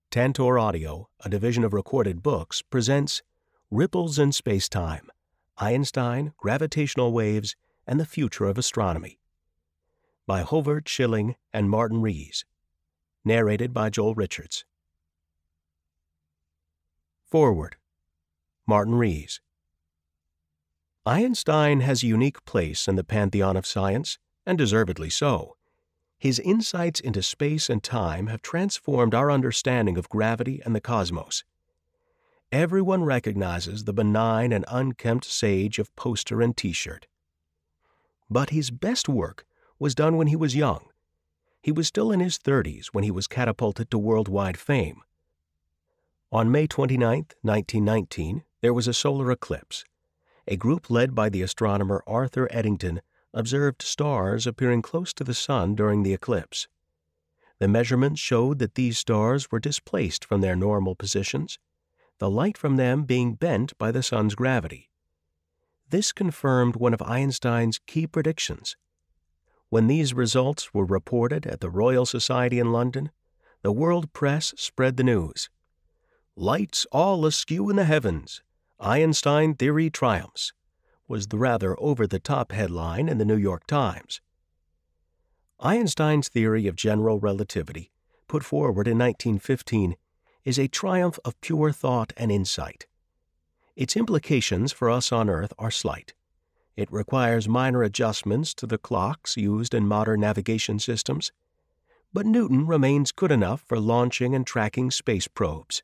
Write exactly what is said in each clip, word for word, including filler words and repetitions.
Tantor Audio, a division of Recorded Books, presents Ripples in Spacetime, Einstein, Gravitational Waves, and the Future of Astronomy by Govert Schilling and Martin Rees. Narrated by Joel Richards. Foreword. Martin Rees. Einstein has a unique place in the pantheon of science, and deservedly so. His insights into space and time have transformed our understanding of gravity and the cosmos. Everyone recognizes the benign and unkempt sage of poster and T-shirt. But his best work was done when he was young. He was still in his thirties when he was catapulted to worldwide fame. On May twenty-ninth, nineteen nineteen, there was a solar eclipse. A group led by the astronomer Arthur Eddington observed stars appearing close to the sun during the eclipse. The measurements showed that these stars were displaced from their normal positions, the light from them being bent by the sun's gravity. This confirmed one of Einstein's key predictions. When these results were reported at the Royal Society in London, the world press spread the news. "Lights all askew in the heavens. Einstein theory triumphs," was the rather over-the-top headline in the New York Times. Einstein's theory of general relativity, put forward in nineteen fifteen, is a triumph of pure thought and insight. Its implications for us on Earth are slight. It requires minor adjustments to the clocks used in modern navigation systems, but Newton remains good enough for launching and tracking space probes.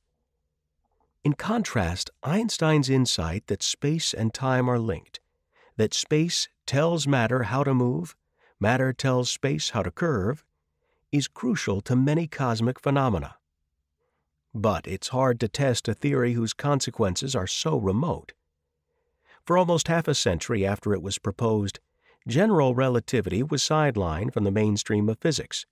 In contrast, Einstein's insight that space and time are linked, that space tells matter how to move, matter tells space how to curve, is crucial to many cosmic phenomena. But it's hard to test a theory whose consequences are so remote. For almost half a century after it was proposed, general relativity was sidelined from the mainstream of physics.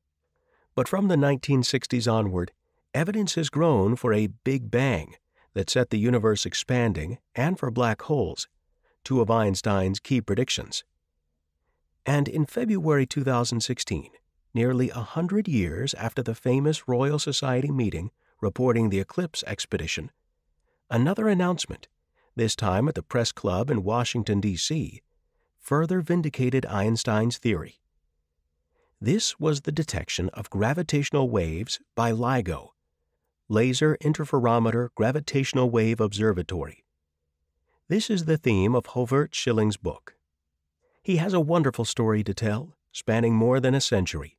But from the nineteen sixties onward, evidence has grown for a Big Bang that set the universe expanding and for black holes, two of Einstein's key predictions. And in February two thousand sixteen, nearly a hundred years after the famous Royal Society meeting reporting the eclipse expedition, another announcement, this time at the Press Club in Washington, D C, further vindicated Einstein's theory. This was the detection of gravitational waves by LIGO, Laser Interferometer Gravitational Wave Observatory. This is the theme of Govert Schilling's book. He has a wonderful story to tell, spanning more than a century.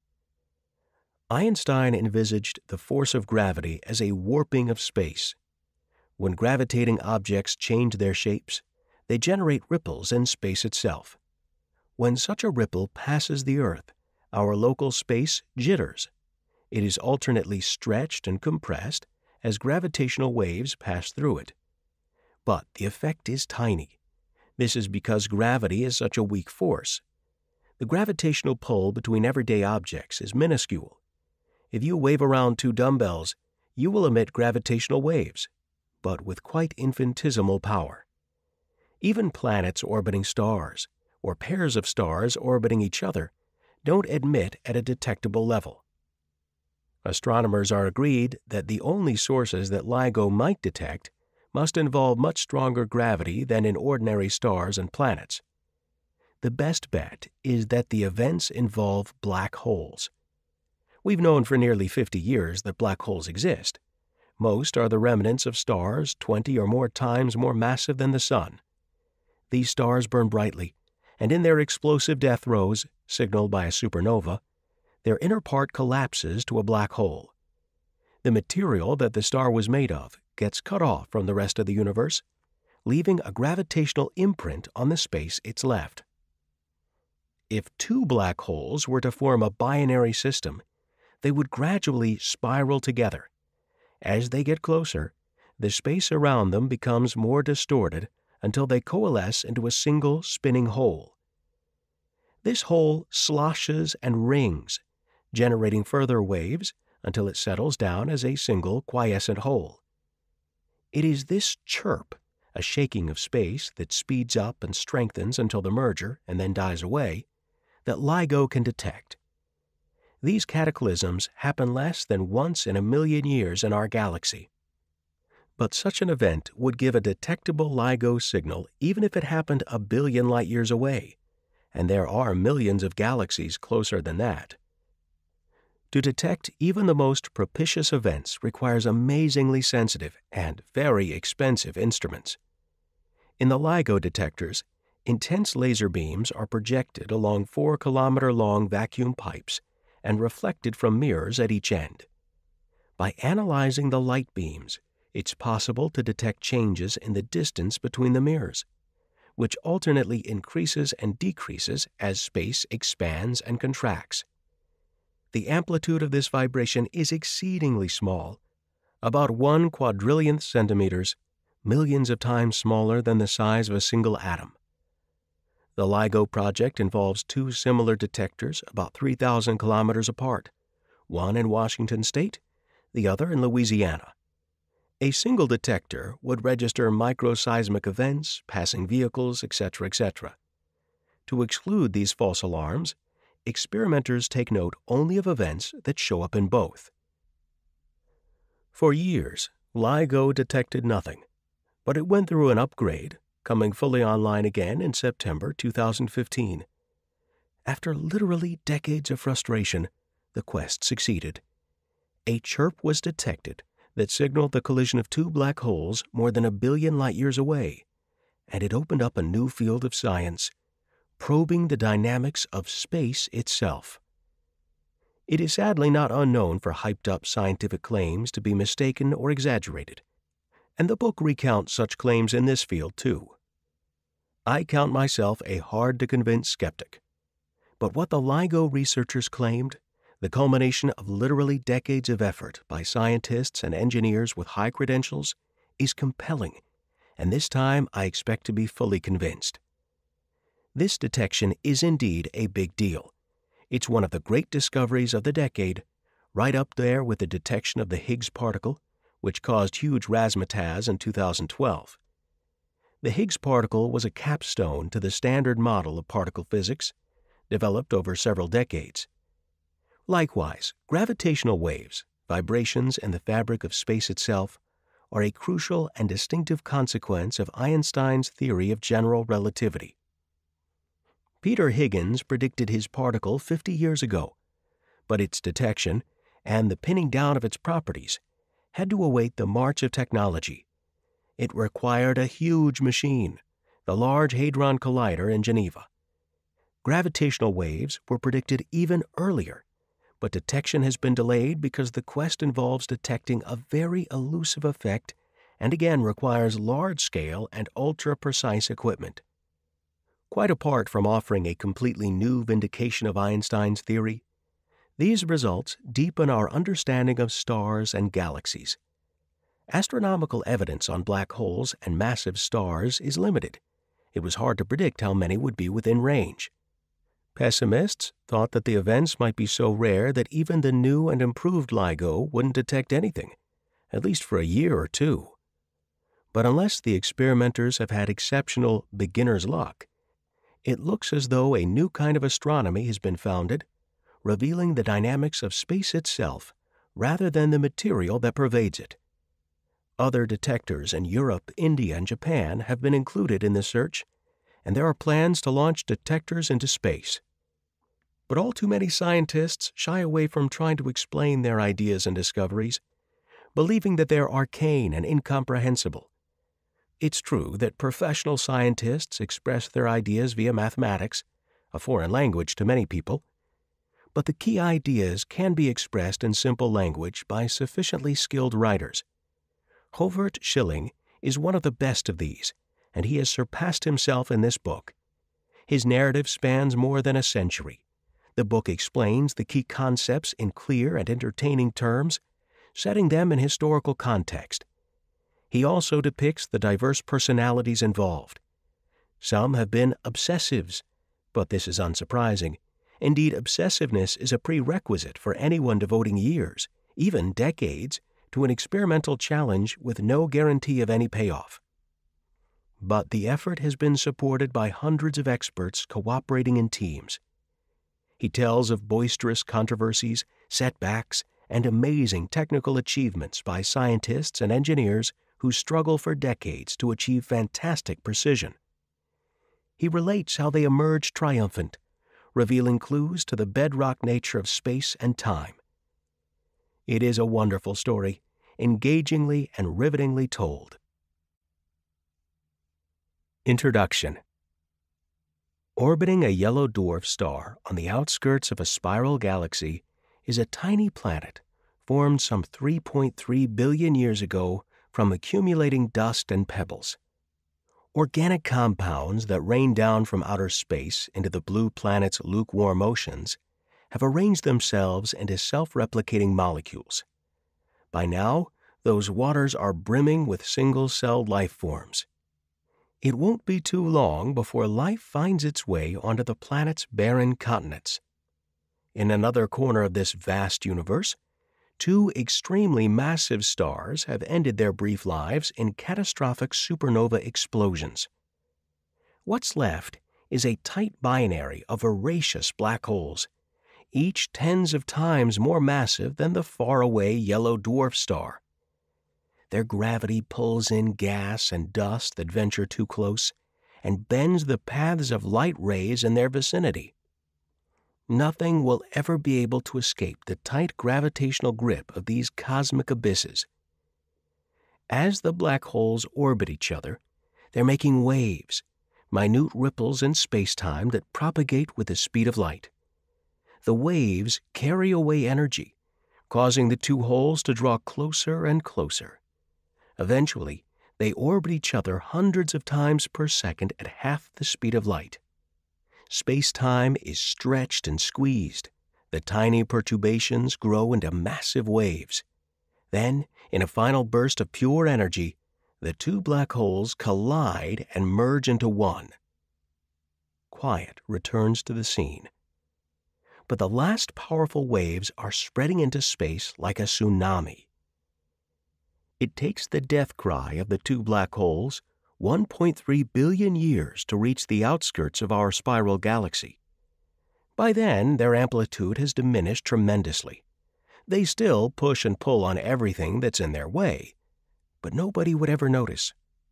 Einstein envisaged the force of gravity as a warping of space. When gravitating objects change their shapes, they generate ripples in space itself. When such a ripple passes the Earth, our local space jitters. It is alternately stretched and compressed as gravitational waves pass through it. But the effect is tiny. This is because gravity is such a weak force. The gravitational pull between everyday objects is minuscule. If you wave around two dumbbells, you will emit gravitational waves, but with quite infinitesimal power. Even planets orbiting stars, or pairs of stars orbiting each other, don't emit at a detectable level. Astronomers are agreed that the only sources that LIGO might detect must involve much stronger gravity than in ordinary stars and planets. The best bet is that the events involve black holes. We've known for nearly fifty years that black holes exist. Most are the remnants of stars twenty or more times more massive than the Sun. These stars burn brightly, and in their explosive death throes, signaled by a supernova, their inner part collapses to a black hole. The material that the star was made of gets cut off from the rest of the universe, leaving a gravitational imprint on the space it's left. If two black holes were to form a binary system, they would gradually spiral together. As they get closer, the space around them becomes more distorted until they coalesce into a single spinning hole. This hole sloshes and rings, generating further waves until it settles down as a single quiescent whole. It is this chirp, a shaking of space that speeds up and strengthens until the merger and then dies away, that LIGO can detect. These cataclysms happen less than once in a million years in our galaxy. But such an event would give a detectable LIGO signal even if it happened a billion light-years away, and there are millions of galaxies closer than that. To detect even the most propitious events requires amazingly sensitive and very expensive instruments. In the LIGO detectors, intense laser beams are projected along four-kilometer-long vacuum pipes and reflected from mirrors at each end. By analyzing the light beams, it's possible to detect changes in the distance between the mirrors, which alternately increases and decreases as space expands and contracts. The amplitude of this vibration is exceedingly small, about one quadrillionth centimeters, millions of times smaller than the size of a single atom. The LIGO project involves two similar detectors about three thousand kilometers apart, one in Washington State, the other in Louisiana. A single detector would register microseismic events, passing vehicles, et cetera, et cetera. To exclude these false alarms, experimenters take note only of events that show up in both. For years, LIGO detected nothing, but it went through an upgrade, coming fully online again in September two thousand fifteen. After literally decades of frustration, the quest succeeded. A chirp was detected that signaled the collision of two black holes more than a billion light-years away, and it opened up a new field of science, probing the dynamics of space itself. It is sadly not unknown for hyped-up scientific claims to be mistaken or exaggerated, and the book recounts such claims in this field too. I count myself a hard-to-convince skeptic, but what the LIGO researchers claimed, the culmination of literally decades of effort by scientists and engineers with high credentials, is compelling, and this time I expect to be fully convinced. This detection is indeed a big deal. It's one of the great discoveries of the decade, right up there with the detection of the Higgs particle, which caused huge razzmatazz in two thousand twelve. The Higgs particle was a capstone to the standard model of particle physics, developed over several decades. Likewise, gravitational waves, vibrations in the fabric of space itself, are a crucial and distinctive consequence of Einstein's theory of general relativity. Peter Higgins predicted his particle fifty years ago, but its detection and the pinning down of its properties had to await the march of technology. It required a huge machine, the Large Hadron Collider in Geneva. Gravitational waves were predicted even earlier, but detection has been delayed because the quest involves detecting a very elusive effect and again requires large-scale and ultra-precise equipment. Quite apart from offering a completely new vindication of Einstein's theory, these results deepen our understanding of stars and galaxies. Astronomical evidence on black holes and massive stars is limited. It was hard to predict how many would be within range. Pessimists thought that the events might be so rare that even the new and improved LIGO wouldn't detect anything, at least for a year or two. But unless the experimenters have had exceptional beginner's luck, it looks as though a new kind of astronomy has been founded, revealing the dynamics of space itself rather than the material that pervades it. Other detectors in Europe, India, and Japan have been included in the search, and there are plans to launch detectors into space. But all too many scientists shy away from trying to explain their ideas and discoveries, believing that they're arcane and incomprehensible. It's true that professional scientists express their ideas via mathematics, a foreign language to many people, but the key ideas can be expressed in simple language by sufficiently skilled writers. Govert Schilling is one of the best of these, and he has surpassed himself in this book. His narrative spans more than a century. The book explains the key concepts in clear and entertaining terms, setting them in historical context. He also depicts the diverse personalities involved. Some have been obsessives, but this is unsurprising. Indeed, obsessiveness is a prerequisite for anyone devoting years, even decades, to an experimental challenge with no guarantee of any payoff. But the effort has been supported by hundreds of experts cooperating in teams. He tells of boisterous controversies, setbacks, and amazing technical achievements by scientists and engineers who struggle for decades to achieve fantastic precision. He relates how they emerge triumphant, revealing clues to the bedrock nature of space and time. It is a wonderful story, engagingly and rivetingly told. Introduction. Orbiting a yellow dwarf star on the outskirts of a spiral galaxy is a tiny planet formed some three point three billion years ago from accumulating dust and pebbles. Organic compounds that rain down from outer space into the blue planet's lukewarm oceans have arranged themselves into self-replicating molecules. By now, those waters are brimming with single-celled life forms. It won't be too long before life finds its way onto the planet's barren continents. In another corner of this vast universe, two extremely massive stars have ended their brief lives in catastrophic supernova explosions. What's left is a tight binary of voracious black holes, each tens of times more massive than the faraway yellow dwarf star. Their gravity pulls in gas and dust that venture too close and bends the paths of light rays in their vicinity. Nothing will ever be able to escape the tight gravitational grip of these cosmic abysses. As the black holes orbit each other, they're making waves, minute ripples in spacetime that propagate with the speed of light. The waves carry away energy, causing the two holes to draw closer and closer. Eventually, they orbit each other hundreds of times per second at half the speed of light. Space-time is stretched and squeezed. The tiny perturbations grow into massive waves. Then, in a final burst of pure energy, the two black holes collide and merge into one. Quiet returns to the scene. But the last powerful waves are spreading into space like a tsunami. It takes the death cry of the two black holes one point three billion years to reach the outskirts of our spiral galaxy. By then, their amplitude has diminished tremendously. They still push and pull on everything that's in their way, but nobody would ever notice.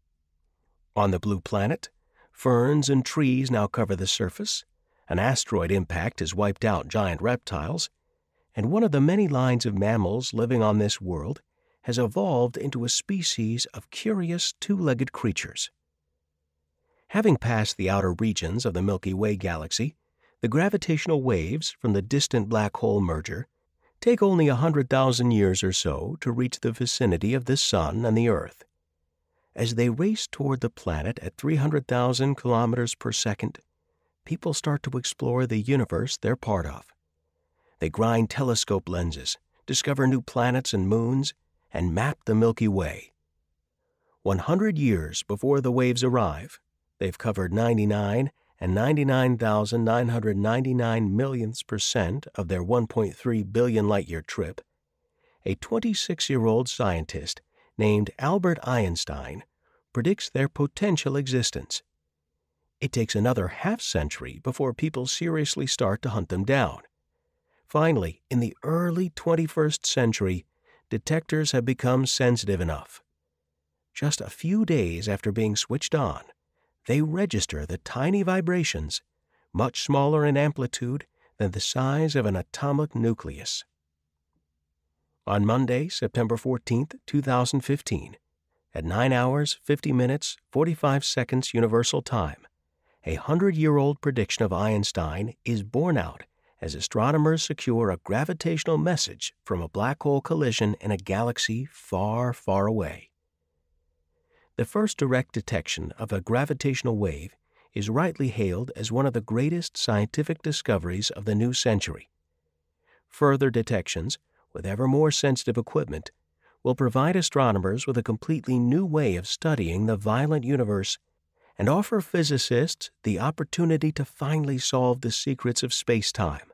On the blue planet, ferns and trees now cover the surface, an asteroid impact has wiped out giant reptiles, and one of the many lines of mammals living on this world has evolved into a species of curious two-legged creatures. Having passed the outer regions of the Milky Way galaxy, the gravitational waves from the distant black hole merger take only a hundred thousand years or so to reach the vicinity of the Sun and the Earth. As they race toward the planet at three hundred thousand kilometers per second, people start to explore the universe they're part of. They grind telescope lenses, discover new planets and moons, and map the Milky Way. One hundred years before the waves arrive, they've covered ninety-nine and ninety-nine thousand nine hundred ninety-nine millionths percent of their one point three billion light-year trip. A twenty-six-year-old scientist named Albert Einstein predicts their potential existence. It takes another half-century before people seriously start to hunt them down. Finally, in the early twenty-first century, detectors have become sensitive enough. Just a few days after being switched on, they register the tiny vibrations, much smaller in amplitude than the size of an atomic nucleus. On Monday, September fourteenth, two thousand fifteen, at nine hours, fifty minutes, forty-five seconds Universal Time, a hundred-year-old prediction of Einstein is borne out as astronomers secure a gravitational message from a black hole collision in a galaxy far, far away. The first direct detection of a gravitational wave is rightly hailed as one of the greatest scientific discoveries of the new century. Further detections, with ever more sensitive equipment, will provide astronomers with a completely new way of studying the violent universe and offer physicists the opportunity to finally solve the secrets of space-time.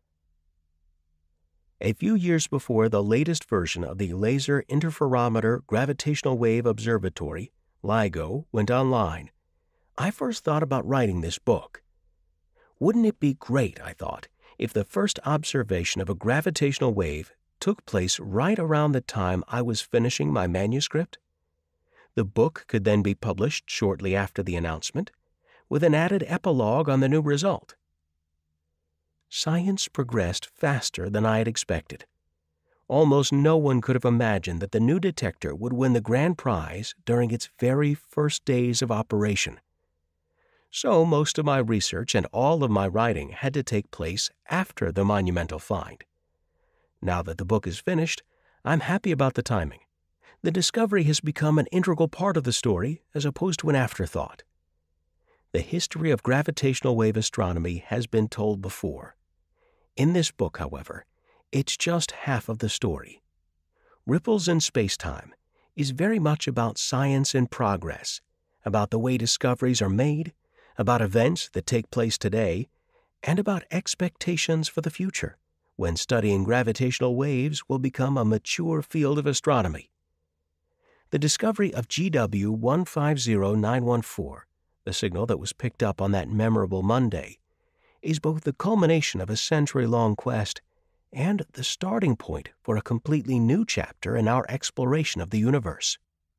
A few years before the latest version of the Laser Interferometer Gravitational Wave Observatory, LIGO, went online, I first thought about writing this book. Wouldn't it be great, I thought, if the first observation of a gravitational wave took place right around the time I was finishing my manuscript? The book could then be published shortly after the announcement, with an added epilogue on the new result. Science progressed faster than I had expected. Almost no one could have imagined that the new detector would win the grand prize during its very first days of operation. So most of my research and all of my writing had to take place after the monumental find. Now that the book is finished, I'm happy about the timing. The discovery has become an integral part of the story as opposed to an afterthought. The history of gravitational wave astronomy has been told before. In this book, however, it's just half of the story. Ripples in Spacetime is very much about science in progress, about the way discoveries are made, about events that take place today, and about expectations for the future, when studying gravitational waves will become a mature field of astronomy. The discovery of G W one five zero nine one four, the signal that was picked up on that memorable Monday, is both the culmination of a century-long quest and the starting point for a completely new chapter in our exploration of the universe.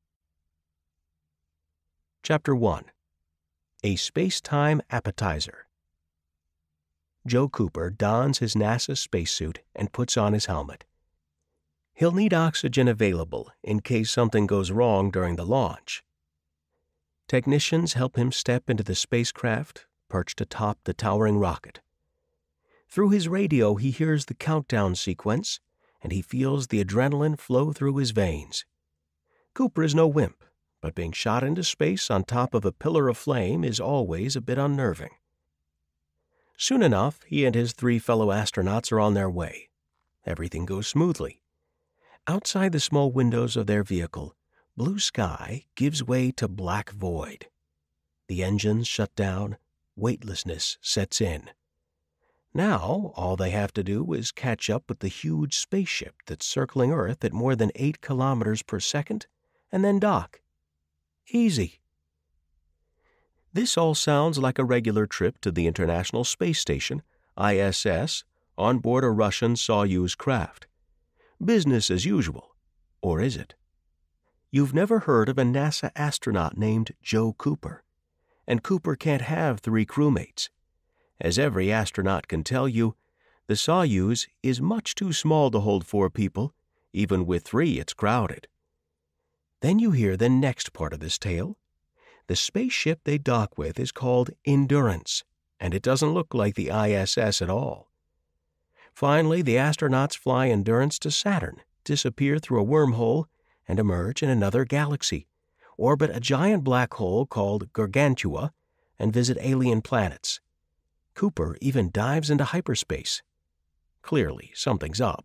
Chapter one. A Space-Time Appetizer. Joe Cooper dons his NASA spacesuit and puts on his helmet. He'll need oxygen available in case something goes wrong during the launch. Technicians help him step into the spacecraft perched atop the towering rocket. Through his radio, he hears the countdown sequence, and he feels the adrenaline flow through his veins. Cooper is no wimp, but being shot into space on top of a pillar of flame is always a bit unnerving. Soon enough, he and his three fellow astronauts are on their way. Everything goes smoothly. Outside the small windows of their vehicle, blue sky gives way to black void. The engines shut down, weightlessness sets in. Now, all they have to do is catch up with the huge spaceship that's circling Earth at more than eight kilometers per second, and then dock. Easy. This all sounds like a regular trip to the International Space Station, I S S, on board a Russian Soyuz craft. Business as usual, or is it? You've never heard of a NASA astronaut named Joe Cooper, and Cooper can't have three crewmates. As every astronaut can tell you, the Soyuz is much too small to hold four people. Even with three, it's crowded. Then you hear the next part of this tale. The spaceship they dock with is called Endurance, and it doesn't look like the I S S at all. Finally, the astronauts fly Endurance to Saturn, disappear through a wormhole, and emerge in another galaxy, orbit a giant black hole called Gargantua, and visit alien planets. Cooper even dives into hyperspace. Clearly, something's up.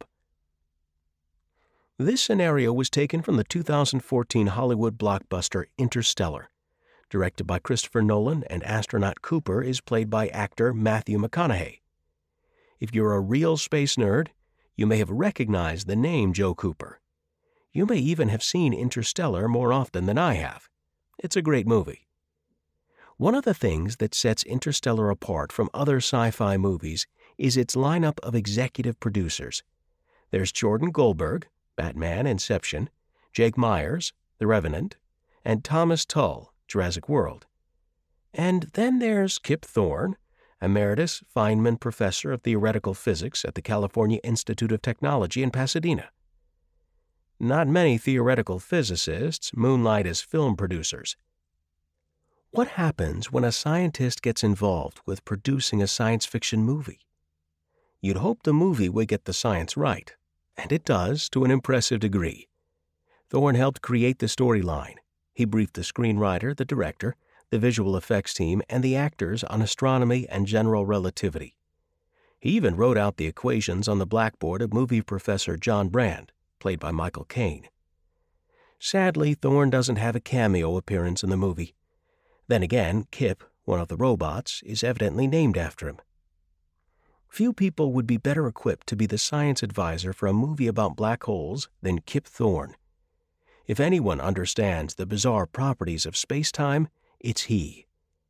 This scenario was taken from the two thousand fourteen Hollywood blockbuster Interstellar. Directed by Christopher Nolan, and astronaut Cooper is played by actor Matthew McConaughey. If you're a real space nerd, you may have recognized the name Joe Cooper. You may even have seen Interstellar more often than I have. It's a great movie. One of the things that sets Interstellar apart from other sci-fi movies is its lineup of executive producers. There's Jordan Goldberg, Batman, Inception, Jake Myers, The Revenant, and Thomas Tull, Jurassic World. And then there's Kip Thorne, Emeritus Feynman Professor of Theoretical Physics at the California Institute of Technology in Pasadena. Not many theoretical physicists moonlight as film producers. What happens when a scientist gets involved with producing a science fiction movie? You'd hope the movie would get the science right, and it does to an impressive degree. Thorne helped create the storyline. He briefed the screenwriter, the director, the visual effects team, and the actors on astronomy and general relativity. He even wrote out the equations on the blackboard of movie professor John Brand, played by Michael Caine. Sadly, Thorne doesn't have a cameo appearance in the movie. Then again, Kip, one of the robots, is evidently named after him. Few people would be better equipped to be the science advisor for a movie about black holes than Kip Thorne. If anyone understands the bizarre properties of space-time, it's he.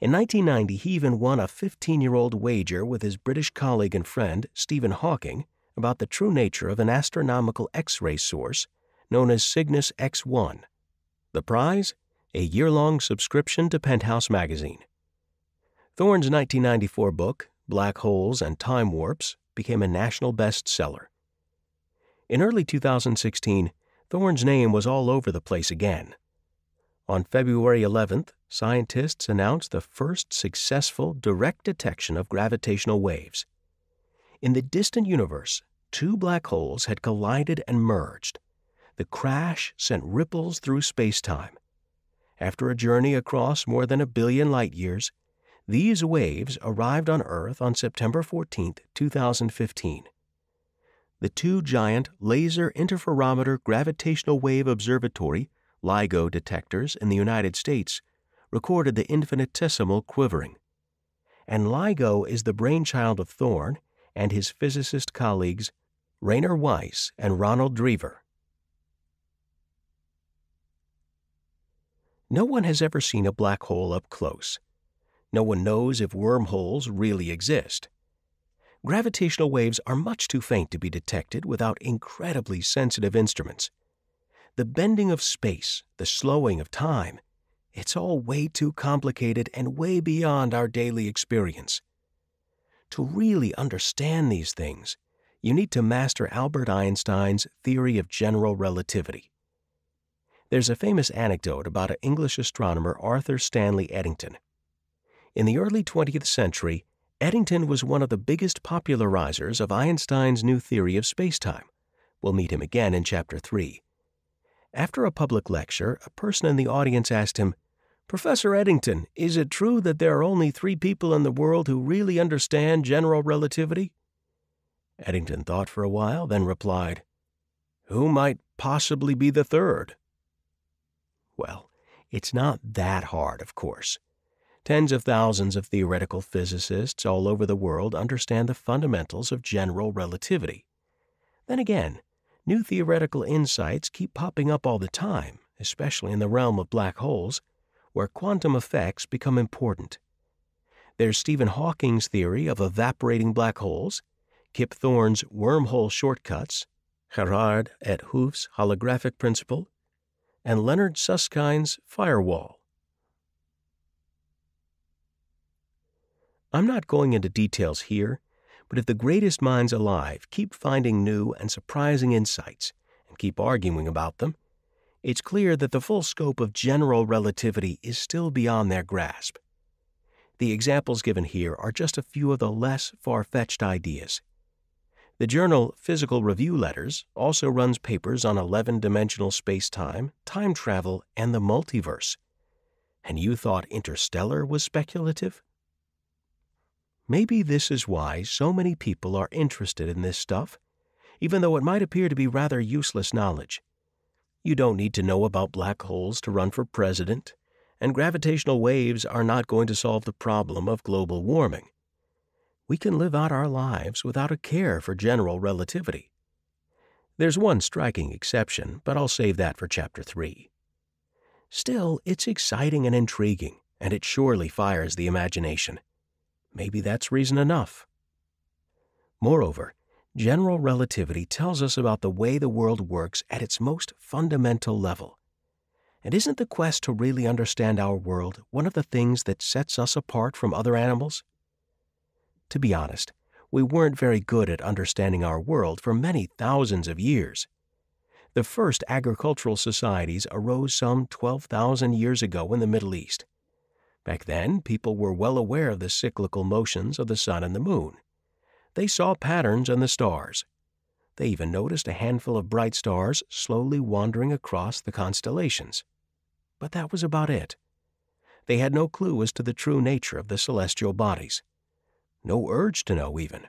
In nineteen ninety, he even won a fifteen-year-old wager with his British colleague and friend, Stephen Hawking, about the true nature of an astronomical X-ray source known as Cygnus X one. The prize? A year-long subscription to Penthouse magazine. Thorne's nineteen ninety-four book, Black Holes and Time Warps, became a national bestseller. In early two thousand sixteen, Thorne's name was all over the place again. On February eleventh, scientists announced the first successful direct detection of gravitational waves. In the distant universe, two black holes had collided and merged. The crash sent ripples through space-time. After a journey across more than a billion light-years, these waves arrived on Earth on September fourteenth, two thousand fifteen. The two giant laser interferometer gravitational wave observatory LIGO detectors in the United States recorded the infinitesimal quivering. And LIGO is the brainchild of Thorne and his physicist colleagues Rainer Weiss and Ronald Drever. No one has ever seen a black hole up close. No one knows if wormholes really exist. Gravitational waves are much too faint to be detected without incredibly sensitive instruments. The bending of space, the slowing of time, it's all way too complicated and way beyond our daily experience. To really understand these things, you need to master Albert Einstein's theory of general relativity. There's a famous anecdote about an English astronomer, Arthur Stanley Eddington. In the early twentieth century, Eddington was one of the biggest popularizers of Einstein's new theory of spacetime. We'll meet him again in Chapter three. After a public lecture, a person in the audience asked him, "Professor Eddington, is it true that there are only three people in the world who really understand general relativity?" Eddington thought for a while, then replied, "Who might possibly be the third?" Well, it's not that hard, of course. Tens of thousands of theoretical physicists all over the world understand the fundamentals of general relativity. Then again, new theoretical insights keep popping up all the time, especially in the realm of black holes, where quantum effects become important. There's Stephen Hawking's theory of evaporating black holes, Kip Thorne's wormhole shortcuts, Gerard et Hooft's holographic principle, and Leonard Suskind's firewall. I'm not going into details here, but if the greatest minds alive keep finding new and surprising insights and keep arguing about them, it's clear that the full scope of general relativity is still beyond their grasp. The examples given here are just a few of the less far-fetched ideas. The journal Physical Review Letters also runs papers on eleven-dimensional space-time, time travel, and the multiverse. And you thought interstellar was speculative? Maybe this is why so many people are interested in this stuff, even though it might appear to be rather useless knowledge. You don't need to know about black holes to run for president, and gravitational waves are not going to solve the problem of global warming. We can live out our lives without a care for general relativity. There's one striking exception, but I'll save that for Chapter three. Still, it's exciting and intriguing, and it surely fires the imagination. Maybe that's reason enough. Moreover, general relativity tells us about the way the world works at its most fundamental level. And isn't the quest to really understand our world one of the things that sets us apart from other animals? To be honest, we weren't very good at understanding our world for many thousands of years. The first agricultural societies arose some twelve thousand years ago in the Middle East. Back then, people were well aware of the cyclical motions of the sun and the moon. They saw patterns in the stars. They even noticed a handful of bright stars slowly wandering across the constellations. But that was about it. They had no clue as to the true nature of the celestial bodies. No urge to know, even.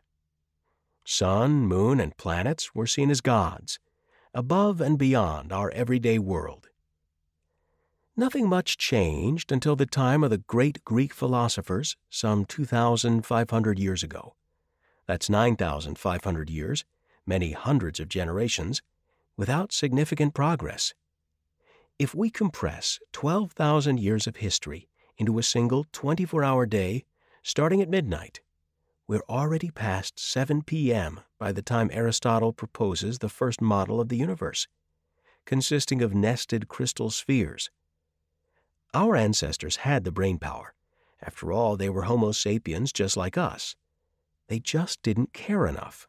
Sun, moon, and planets were seen as gods, above and beyond our everyday world. Nothing much changed until the time of the great Greek philosophers some two thousand five hundred years ago. That's nine thousand five hundred years, many hundreds of generations, without significant progress. If we compress twelve thousand years of history into a single twenty-four hour day starting at midnight. We're already past seven p m by the time Aristotle proposes the first model of the universe, consisting of nested crystal spheres. Our ancestors had the brain power. After all, they were Homo sapiens just like us. They just didn't care enough.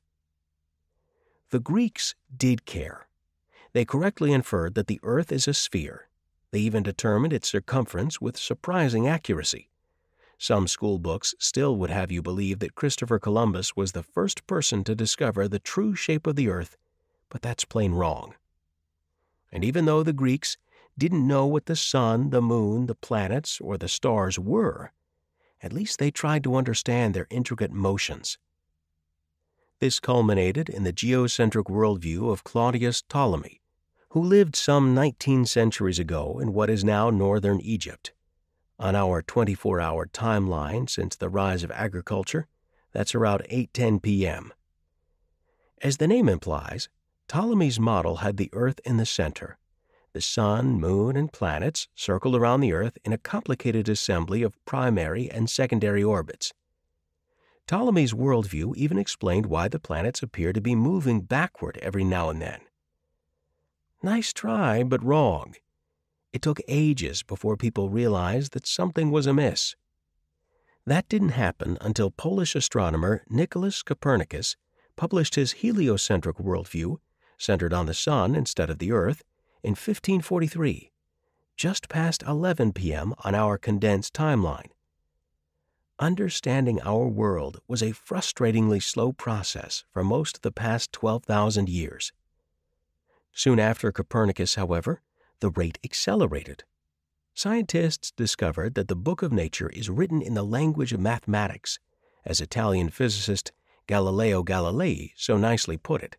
The Greeks did care. They correctly inferred that the Earth is a sphere. They even determined its circumference with surprising accuracy. Some school books still would have you believe that Christopher Columbus was the first person to discover the true shape of the Earth, but that's plain wrong. And even though the Greeks didn't know what the sun, the moon, the planets, or the stars were, at least they tried to understand their intricate motions. This culminated in the geocentric worldview of Claudius Ptolemy, who lived some nineteen centuries ago in what is now northern Egypt. On our twenty-four hour timeline since the rise of agriculture, that's around eight ten p m As the name implies, Ptolemy's model had the Earth in the center. The sun, moon, and planets circled around the Earth in a complicated assembly of primary and secondary orbits. Ptolemy's worldview even explained why the planets appear to be moving backward every now and then. Nice try, but wrong. It took ages before people realized that something was amiss. That didn't happen until Polish astronomer Nicholas Copernicus published his heliocentric worldview, centered on the sun instead of the Earth, in fifteen forty-three, just past eleven p m on our condensed timeline. Understanding our world was a frustratingly slow process for most of the past twelve thousand years. Soon after Copernicus, however, the rate accelerated. Scientists discovered that the book of nature is written in the language of mathematics, as Italian physicist Galileo Galilei so nicely put it.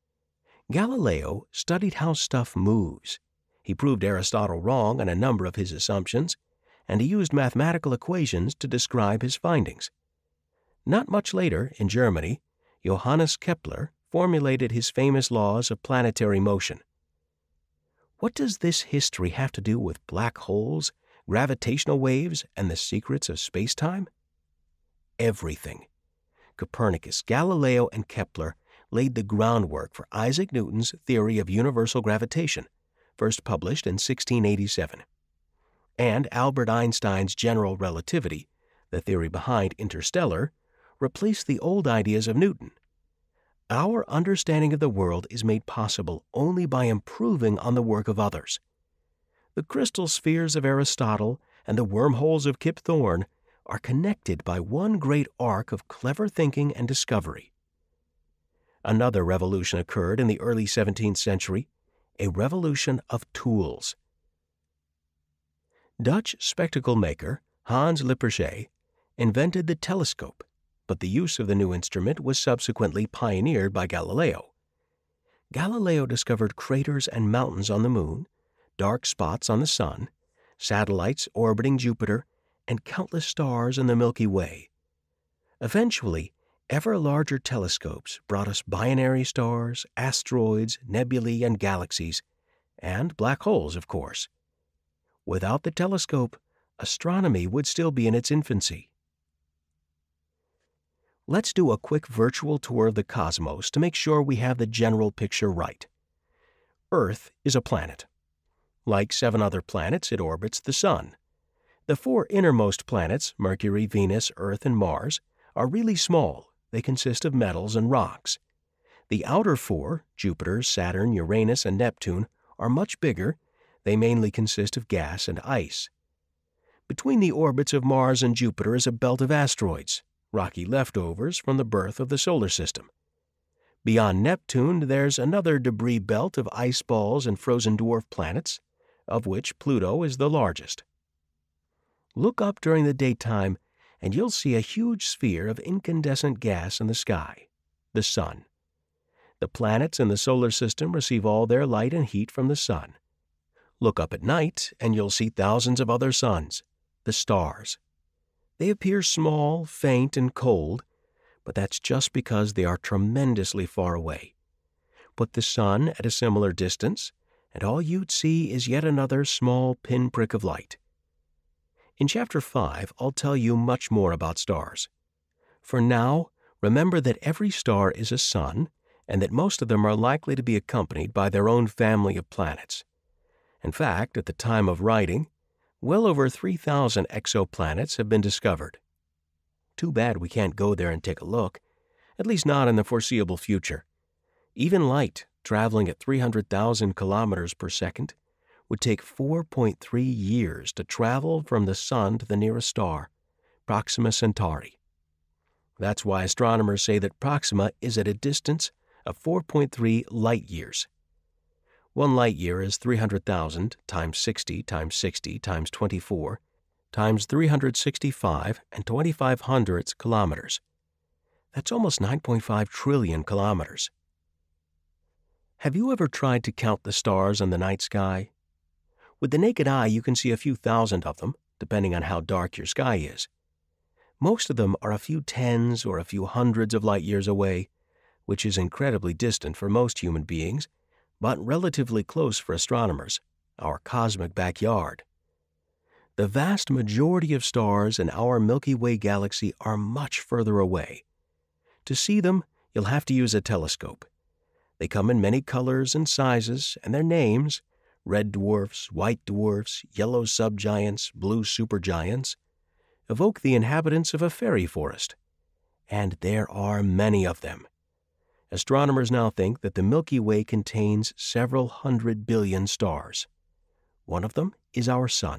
Galileo studied how stuff moves. He proved Aristotle wrong on a number of his assumptions, and he used mathematical equations to describe his findings. Not much later, in Germany, Johannes Kepler formulated his famous laws of planetary motion. What does this history have to do with black holes, gravitational waves, and the secrets of spacetime? Everything. Copernicus, Galileo, and Kepler laid the groundwork for Isaac Newton's theory of universal gravitation, first published in sixteen eighty-seven, and Albert Einstein's general relativity, the theory behind interstellar, replaced the old ideas of Newton. Our understanding of the world is made possible only by improving on the work of others. The crystal spheres of Aristotle and the wormholes of Kip Thorne are connected by one great arc of clever thinking and discovery. Another revolution occurred in the early seventeenth century, a revolution of tools. Dutch spectacle maker Hans Lippershey invented the telescope, but the use of the new instrument was subsequently pioneered by Galileo. Galileo discovered craters and mountains on the moon, dark spots on the sun, satellites orbiting Jupiter, and countless stars in the Milky Way. Eventually, ever larger telescopes brought us binary stars, asteroids, nebulae, and galaxies, and black holes, of course. Without the telescope, astronomy would still be in its infancy. Let's do a quick virtual tour of the cosmos to make sure we have the general picture right. Earth is a planet. Like seven other planets, it orbits the Sun. The four innermost planets, Mercury, Venus, Earth, and Mars, are really small. They consist of metals and rocks. The outer four, Jupiter, Saturn, Uranus, and Neptune, are much bigger. They mainly consist of gas and ice. Between the orbits of Mars and Jupiter is a belt of asteroids, rocky leftovers from the birth of the solar system. Beyond Neptune, there's another debris belt of ice balls and frozen dwarf planets, of which Pluto is the largest. Look up during the daytime, and you'll see a huge sphere of incandescent gas in the sky, the Sun. The planets in the solar system receive all their light and heat from the Sun. Look up at night, and you'll see thousands of other suns, the stars. They appear small, faint, and cold, but that's just because they are tremendously far away. Put the Sun at a similar distance, and all you'd see is yet another small pinprick of light. In Chapter five, I'll tell you much more about stars. For now, remember that every star is a sun, and that most of them are likely to be accompanied by their own family of planets. In fact, at the time of writing, well over three thousand exoplanets have been discovered. Too bad we can't go there and take a look, at least not in the foreseeable future. Even light, traveling at three hundred thousand kilometers per second, would take four point three years to travel from the Sun to the nearest star, Proxima Centauri. That's why astronomers say that Proxima is at a distance of four point three light-years. One light-year is three hundred thousand times sixty times sixty times twenty-four times three hundred sixty-five and twenty-five hundredths kilometers. That's almost nine point five trillion kilometers. Have you ever tried to count the stars in the night sky? With the naked eye, you can see a few thousand of them, depending on how dark your sky is. Most of them are a few tens or a few hundreds of light years away, which is incredibly distant for most human beings, but relatively close for astronomers, our cosmic backyard. The vast majority of stars in our Milky Way galaxy are much further away. To see them, you'll have to use a telescope. They come in many colors and sizes, and their names, red dwarfs, white dwarfs, yellow subgiants, blue supergiants, evoke the inhabitants of a fairy forest. And there are many of them. Astronomers now think that the Milky Way contains several hundred billion stars. One of them is our Sun.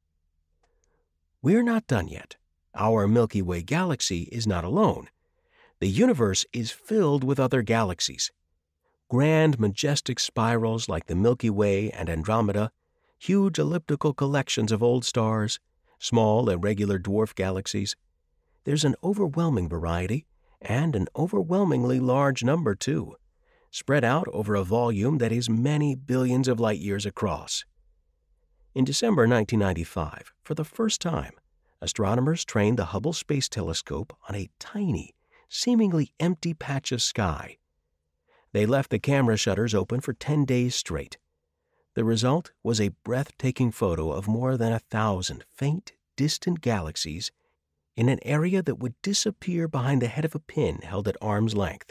We're not done yet. Our Milky Way galaxy is not alone. The universe is filled with other galaxies. Grand, majestic spirals like the Milky Way and Andromeda, huge elliptical collections of old stars, small irregular dwarf galaxies. There's an overwhelming variety, and an overwhelmingly large number, too, spread out over a volume that is many billions of light-years across. In December nineteen ninety-five, for the first time, astronomers trained the Hubble Space Telescope on a tiny, seemingly empty patch of sky. They left the camera shutters open for ten days straight. The result was a breathtaking photo of more than a thousand faint, distant galaxies in an area that would disappear behind the head of a pin held at arm's length.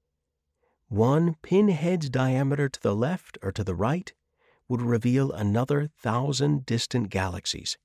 One pinhead's diameter to the left or to the right would reveal another thousand distant galaxies.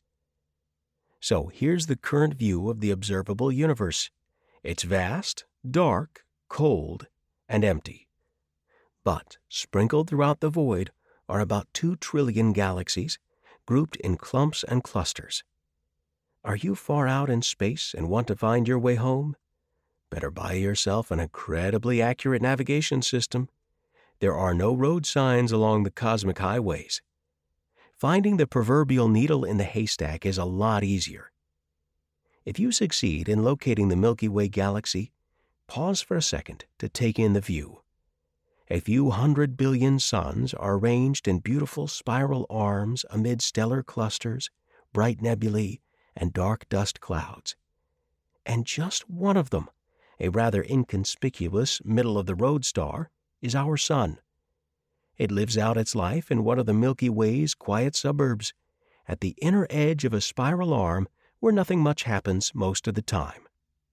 So here's the current view of the observable universe. It's vast, dark, cold, and empty. But sprinkled throughout the void are about two trillion galaxies, grouped in clumps and clusters. Are you far out in space and want to find your way home? Better buy yourself an incredibly accurate navigation system. There are no road signs along the cosmic highways. Finding the proverbial needle in the haystack is a lot easier. If you succeed in locating the Milky Way galaxy, pause for a second to take in the view. A few hundred billion suns are arranged in beautiful spiral arms amid stellar clusters, bright nebulae, and dark dust clouds. And just one of them, a rather inconspicuous middle-of-the-road star, is our Sun. It lives out its life in one of the Milky Way's quiet suburbs, at the inner edge of a spiral arm where nothing much happens most of the time.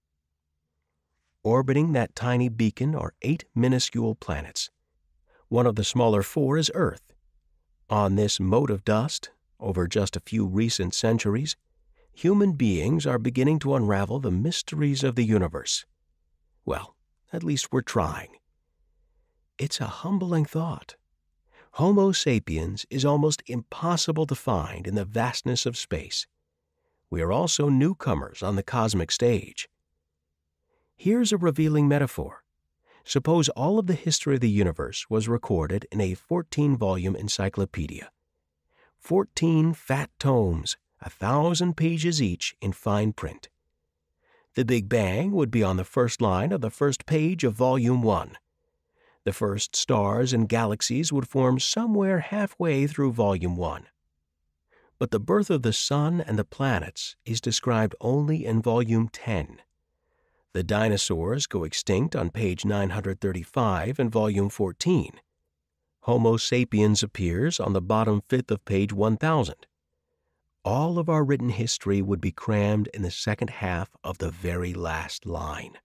Orbiting that tiny beacon are eight minuscule planets. One of the smaller four is Earth. On this mote of dust, over just a few recent centuries, human beings are beginning to unravel the mysteries of the universe. Well, at least we're trying. It's a humbling thought. Homo sapiens is almost impossible to find in the vastness of space. We are also newcomers on the cosmic stage. Here's a revealing metaphor. Suppose all of the history of the universe was recorded in a fourteen-volume encyclopedia. Fourteen fat tomes, a thousand pages each in fine print. The Big Bang would be on the first line of the first page of Volume one. The first stars and galaxies would form somewhere halfway through Volume one. But the birth of the Sun and the planets is described only in Volume ten. The dinosaurs go extinct on page nine hundred thirty-five in Volume fourteen. Homo sapiens appears on the bottom fifth of page one thousand. all of our written history would be crammed in the second half of the very last line.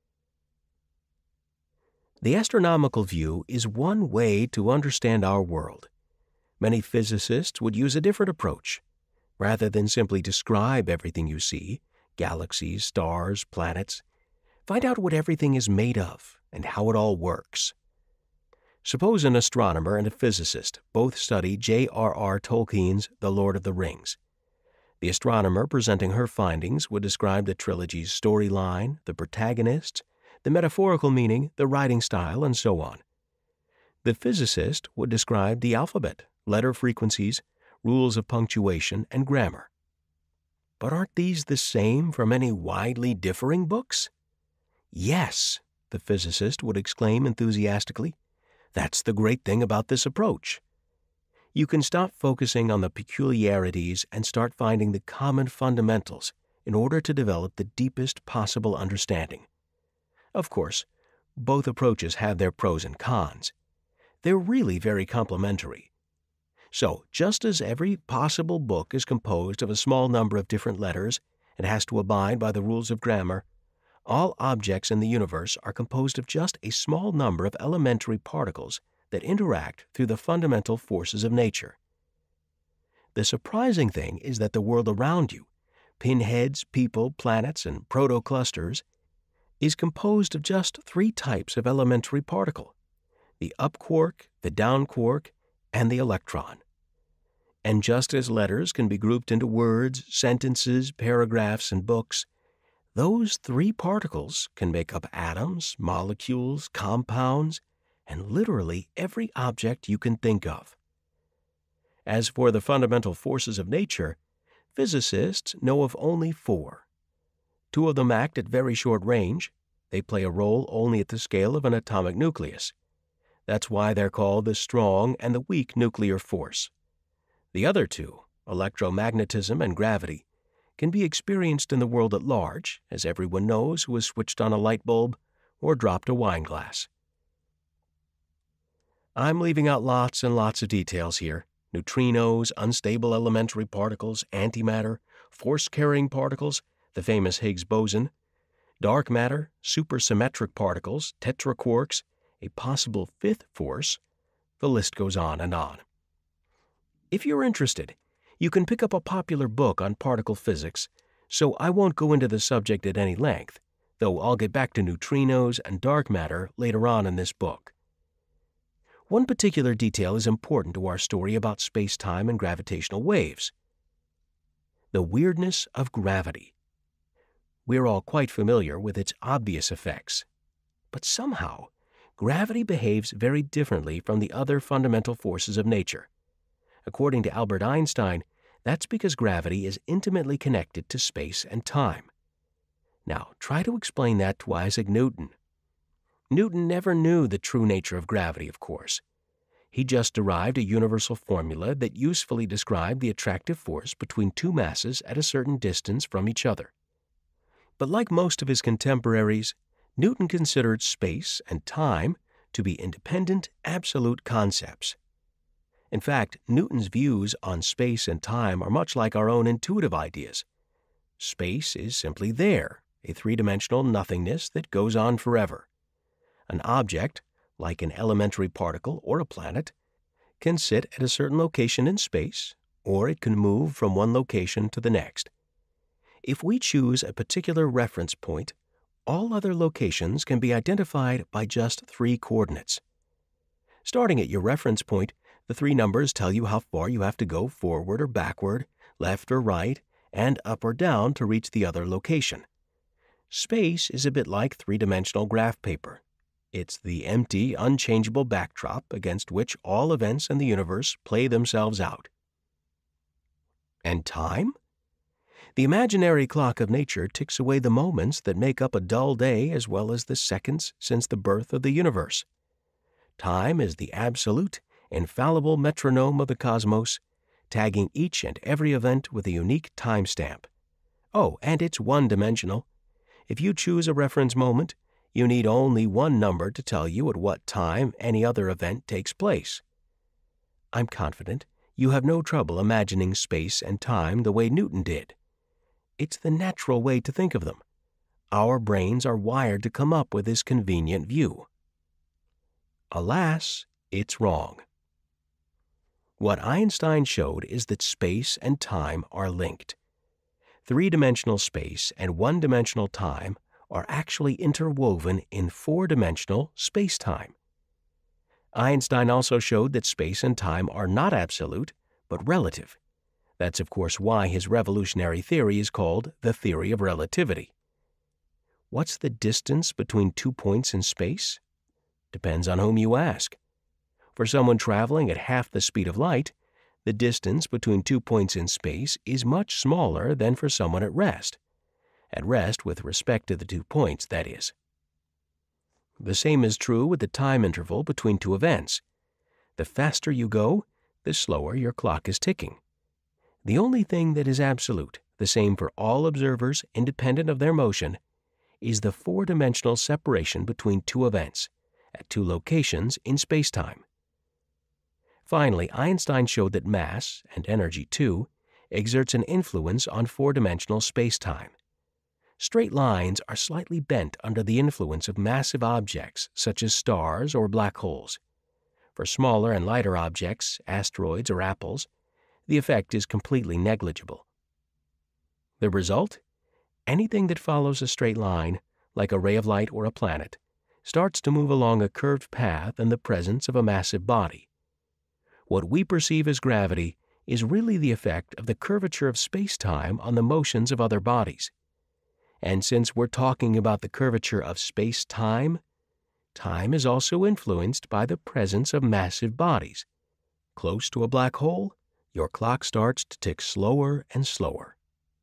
The astronomical view is one way to understand our world. Many physicists would use a different approach. Rather than simply describe everything you see, galaxies, stars, planets, find out what everything is made of and how it all works. Suppose an astronomer and a physicist both study J R R Tolkien's The Lord of the Rings. The astronomer presenting her findings would describe the trilogy's storyline, the protagonists, the metaphorical meaning, the writing style, and so on. The physicist would describe the alphabet, letter frequencies, rules of punctuation, and grammar. But aren't these the same for many widely differing books? Yes, the physicist would exclaim enthusiastically. That's the great thing about this approach. You can stop focusing on the peculiarities and start finding the common fundamentals in order to develop the deepest possible understanding. Of course, both approaches have their pros and cons. They're really very complementary. So, just as every possible book is composed of a small number of different letters and has to abide by the rules of grammar, all objects in the universe are composed of just a small number of elementary particles that interact through the fundamental forces of nature. The surprising thing is that the world around you, pinheads, people, planets, and protoclusters, is composed of just three types of elementary particle: the up quark, the down quark, and the electron. And just as letters can be grouped into words, sentences, paragraphs, and books, those three particles can make up atoms, molecules, compounds, and literally every object you can think of. As for the fundamental forces of nature, physicists know of only four. Two of them act at very short range. They play a role only at the scale of an atomic nucleus. That's why they're called the strong and the weak nuclear force. The other two, electromagnetism and gravity, can be experienced in the world at large, as everyone knows who has switched on a light bulb or dropped a wine glass. I'm leaving out lots and lots of details here. Neutrinos, unstable elementary particles, antimatter, force-carrying particles, the famous Higgs boson, dark matter, supersymmetric particles, tetraquarks, a possible fifth force. The list goes on and on. If you're interested, you can pick up a popular book on particle physics, so I won't go into the subject at any length, though I'll get back to neutrinos and dark matter later on in this book. One particular detail is important to our story about space-time and gravitational waves: the weirdness of gravity. We're all quite familiar with its obvious effects, but somehow gravity behaves very differently from the other fundamental forces of nature. According to Albert Einstein, that's because gravity is intimately connected to space and time. Now, try to explain that to Isaac Newton. Newton never knew the true nature of gravity, of course. He just derived a universal formula that usefully described the attractive force between two masses at a certain distance from each other. But like most of his contemporaries, Newton considered space and time to be independent, absolute concepts. In fact, Newton's views on space and time are much like our own intuitive ideas. Space is simply there, a three-dimensional nothingness that goes on forever. An object, like an elementary particle or a planet, can sit at a certain location in space, or it can move from one location to the next. If we choose a particular reference point, all other locations can be identified by just three coordinates. Starting at your reference point, the three numbers tell you how far you have to go forward or backward, left or right, and up or down to reach the other location. Space is a bit like three-dimensional graph paper. It's the empty, unchangeable backdrop against which all events in the universe play themselves out. And time? The imaginary clock of nature ticks away the moments that make up a dull day as well as the seconds since the birth of the universe. Time is the absolute, infallible metronome of the cosmos, tagging each and every event with a unique timestamp. Oh, and it's one-dimensional. If you choose a reference moment, you need only one number to tell you at what time any other event takes place. I'm confident you have no trouble imagining space and time the way Newton did. It's the natural way to think of them. Our brains are wired to come up with this convenient view. Alas, it's wrong. What Einstein showed is that space and time are linked. Three-dimensional space and one-dimensional time are actually interwoven in four-dimensional space-time. Einstein also showed that space and time are not absolute, but relative. That's, of course, why his revolutionary theory is called the theory of relativity. What's the distance between two points in space? Depends on whom you ask. For someone traveling at half the speed of light, the distance between two points in space is much smaller than for someone at rest. At rest with respect to the two points, that is. The same is true with the time interval between two events. The faster you go, the slower your clock is ticking. The only thing that is absolute, the same for all observers independent of their motion, is the four-dimensional separation between two events at two locations in spacetime. Finally, Einstein showed that mass, and energy too, exerts an influence on four-dimensional spacetime. Straight lines are slightly bent under the influence of massive objects such as stars or black holes. For smaller and lighter objects, asteroids or apples, the effect is completely negligible. The result? Anything that follows a straight line, like a ray of light or a planet, starts to move along a curved path in the presence of a massive body. What we perceive as gravity is really the effect of the curvature of space-time on the motions of other bodies. And since we're talking about the curvature of space-time, time is also influenced by the presence of massive bodies. Close to a black hole, your clock starts to tick slower and slower.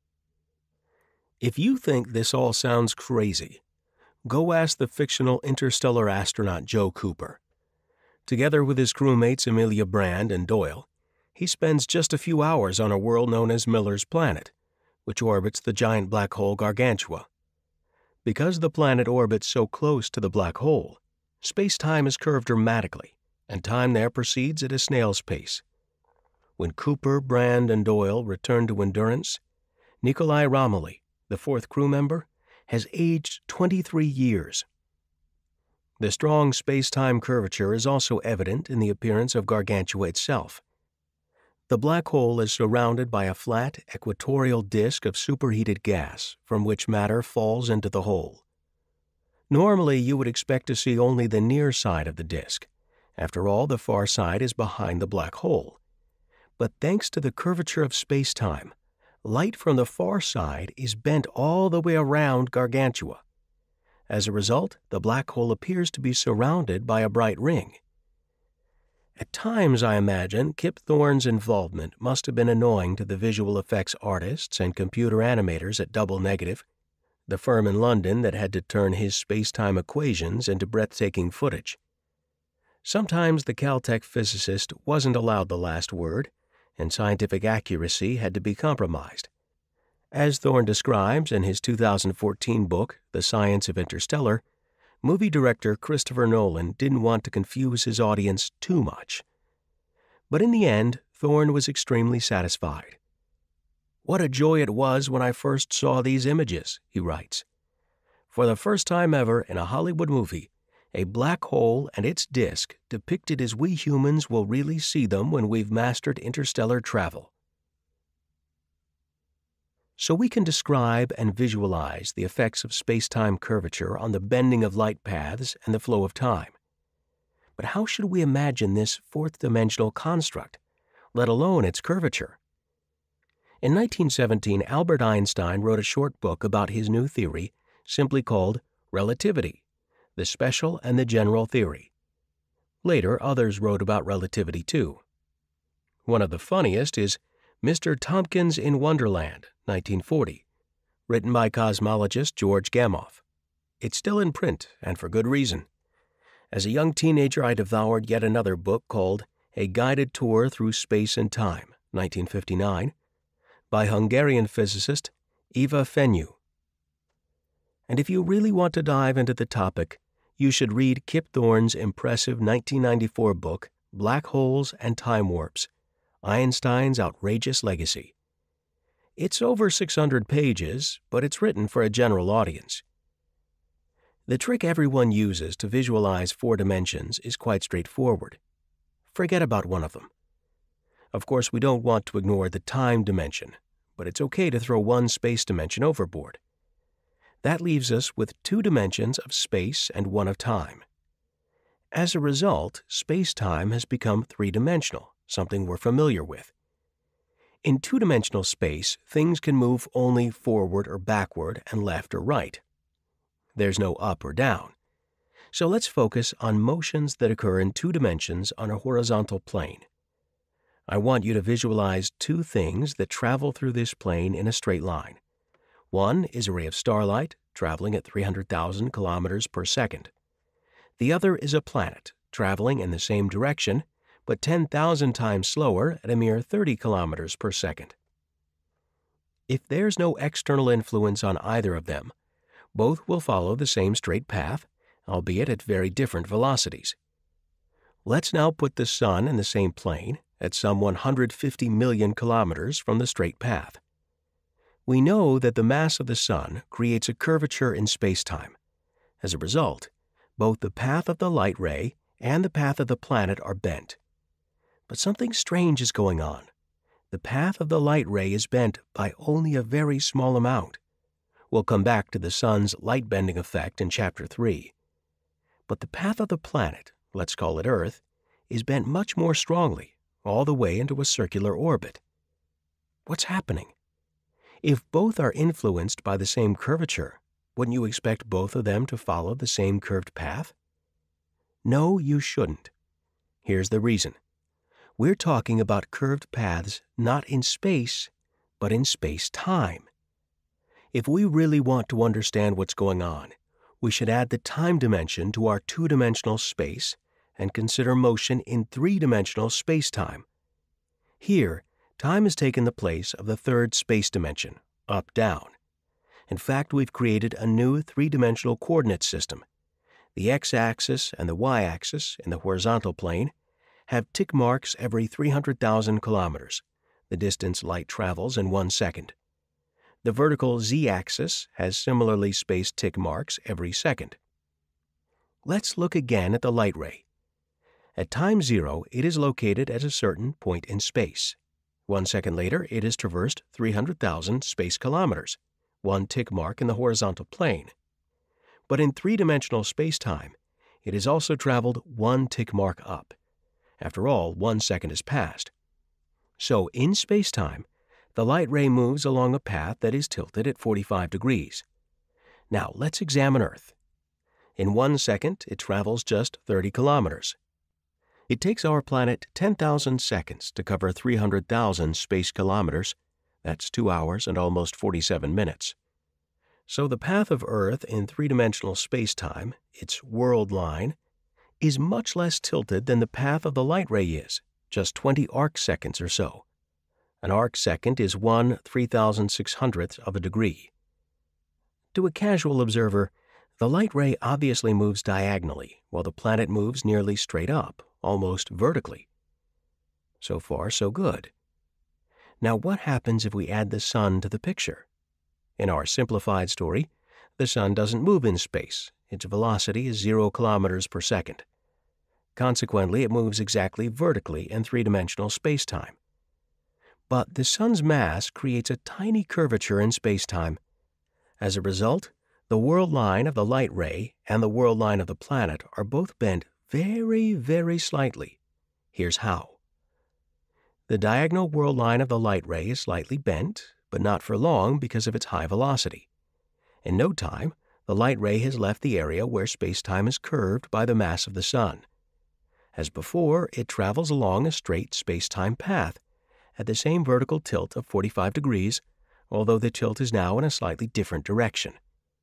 If you think this all sounds crazy, go ask the fictional interstellar astronaut Joe Cooper. Together with his crewmates Amelia Brand and Doyle, he spends just a few hours on a world known as Miller's Planet, which orbits the giant black hole Gargantua. Because the planet orbits so close to the black hole, space-time is curved dramatically, and time there proceeds at a snail's pace. When Cooper, Brand, and Doyle return to Endurance, Nikolai Romilly, the fourth crew member, has aged twenty-three years. The strong space-time curvature is also evident in the appearance of Gargantua itself. The black hole is surrounded by a flat, equatorial disk of superheated gas from which matter falls into the hole. Normally, you would expect to see only the near side of the disk. After all, the far side is behind the black hole. But thanks to the curvature of space-time, light from the far side is bent all the way around Gargantua. As a result, the black hole appears to be surrounded by a bright ring. At times, I imagine, Kip Thorne's involvement must have been annoying to the visual effects artists and computer animators at Double Negative, the firm in London that had to turn his space-time equations into breathtaking footage. Sometimes the Caltech physicist wasn't allowed the last word, and scientific accuracy had to be compromised. As Thorne describes in his two thousand fourteen book, The Science of Interstellar, movie director Christopher Nolan didn't want to confuse his audience too much. But in the end, Thorne was extremely satisfied. "What a joy it was when I first saw these images," he writes. "For the first time ever in a Hollywood movie, a black hole and its disk depicted as we humans will really see them when we've mastered interstellar travel." So we can describe and visualize the effects of space-time curvature on the bending of light paths and the flow of time. But how should we imagine this fourth-dimensional construct, let alone its curvature? In nineteen seventeen, Albert Einstein wrote a short book about his new theory, simply called Relativity, the Special and the General Theory. Later, others wrote about relativity too. One of the funniest is Mister Tompkins in Wonderland, nineteen forty, written by cosmologist George Gamow. It's still in print, and for good reason. As a young teenager, I devoured yet another book called A Guided Tour Through Space and Time, nineteen fifty-nine, by Hungarian physicist Eva Fenyő. And if you really want to dive into the topic, you should read Kip Thorne's impressive nineteen ninety-four book, Black Holes and Time Warps, Einstein's Outrageous Legacy. It's over six hundred pages, but it's written for a general audience. The trick everyone uses to visualize four dimensions is quite straightforward. Forget about one of them. Of course, we don't want to ignore the time dimension, but it's okay to throw one space dimension overboard. That leaves us with two dimensions of space and one of time. As a result, space-time has become three-dimensional, something we're familiar with. In two-dimensional space, things can move only forward or backward and left or right. There's no up or down. So let's focus on motions that occur in two dimensions on a horizontal plane. I want you to visualize two things that travel through this plane in a straight line. One is a ray of starlight traveling at three hundred thousand kilometers per second. The other is a planet traveling in the same direction, but ten thousand times slower at a mere thirty kilometers per second. If there's no external influence on either of them, both will follow the same straight path, albeit at very different velocities. Let's now put the Sun in the same plane at some one hundred fifty million kilometers from the straight path. We know that the mass of the Sun creates a curvature in spacetime. As a result, both the path of the light ray and the path of the planet are bent. But something strange is going on. The path of the light ray is bent by only a very small amount. We'll come back to the Sun's light-bending effect in Chapter three. But the path of the planet, let's call it Earth, is bent much more strongly, all the way into a circular orbit. What's happening? If both are influenced by the same curvature, wouldn't you expect both of them to follow the same curved path? No, you shouldn't. Here's the reason. We're talking about curved paths not in space, but in space-time. If we really want to understand what's going on, we should add the time dimension to our two-dimensional space and consider motion in three-dimensional space-time. Here, time has taken the place of the third space dimension, up-down. In fact, we've created a new three-dimensional coordinate system. The x-axis and the y-axis in the horizontal plane have tick marks every three hundred thousand kilometers, the distance light travels in one second. The vertical z-axis has similarly spaced tick marks every second. Let's look again at the light ray. At time zero, it is located at a certain point in space. One second later, it has traversed three hundred thousand space kilometers, one tick mark in the horizontal plane. But in three-dimensional space-time, it has also traveled one tick mark up. After all, one second has passed. So in space-time, the light ray moves along a path that is tilted at forty-five degrees. Now let's examine Earth. In one second, it travels just thirty kilometers. It takes our planet ten thousand seconds to cover three hundred thousand space kilometers. That's two hours and almost forty-seven minutes. So the path of Earth in three-dimensional space-time, its world line, is much less tilted than the path of the light ray is, just twenty arc-seconds or so. An arc-second is one three thousand six hundredth of a degree. To a casual observer, the light ray obviously moves diagonally, while the planet moves nearly straight up, almost vertically. So far, so good. Now what happens if we add the Sun to the picture? In our simplified story, the Sun doesn't move in space. Its velocity is zero kilometers per second. Consequently, it moves exactly vertically in three-dimensional space-time. But the Sun's mass creates a tiny curvature in space-time. As a result, the world line of the light ray and the world line of the planet are both bent very, very slightly. Here's how. The diagonal world line of the light ray is slightly bent, but not for long because of its high velocity. In no time, the light ray has left the area where space-time is curved by the mass of the Sun. As before, it travels along a straight space-time path at the same vertical tilt of forty-five degrees, although the tilt is now in a slightly different direction.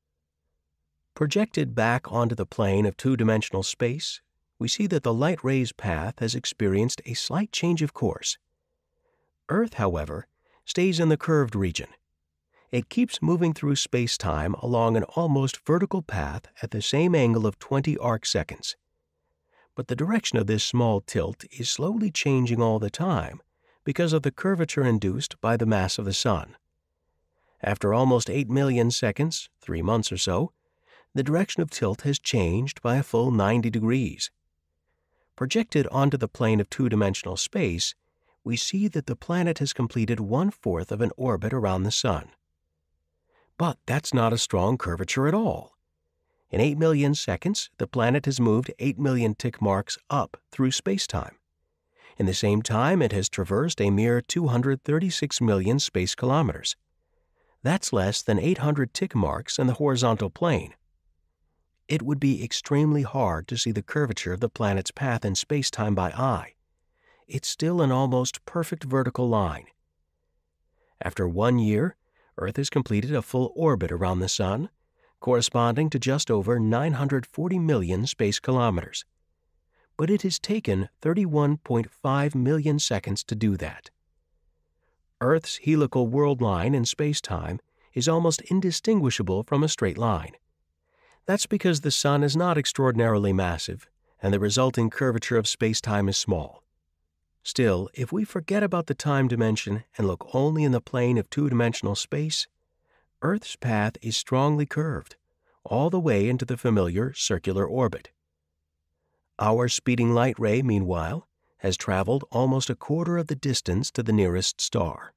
Projected back onto the plane of two-dimensional space, we see that the light ray's path has experienced a slight change of course. Earth, however, stays in the curved region. It keeps moving through space-time along an almost vertical path at the same angle of twenty arc-seconds. But the direction of this small tilt is slowly changing all the time because of the curvature induced by the mass of the Sun. After almost eight million seconds, three months or so, the direction of tilt has changed by a full ninety degrees. Projected onto the plane of two-dimensional space, we see that the planet has completed one-fourth of an orbit around the Sun. But that's not a strong curvature at all. In eight million seconds, the planet has moved eight million tick marks up through spacetime. In the same time, it has traversed a mere two hundred thirty-six million space kilometers. That's less than eight hundred tick marks in the horizontal plane. It would be extremely hard to see the curvature of the planet's path in spacetime by eye. It's still an almost perfect vertical line. After one year, Earth has completed a full orbit around the Sun, corresponding to just over nine hundred forty million space kilometers. But it has taken thirty-one point five million seconds to do that. Earth's helical world line in spacetime is almost indistinguishable from a straight line. That's because the Sun is not extraordinarily massive, and the resulting curvature of spacetime is small. Still, if we forget about the time dimension and look only in the plane of two-dimensional space, Earth's path is strongly curved, all the way into the familiar circular orbit. Our speeding light ray, meanwhile, has traveled almost a quarter of the distance to the nearest star.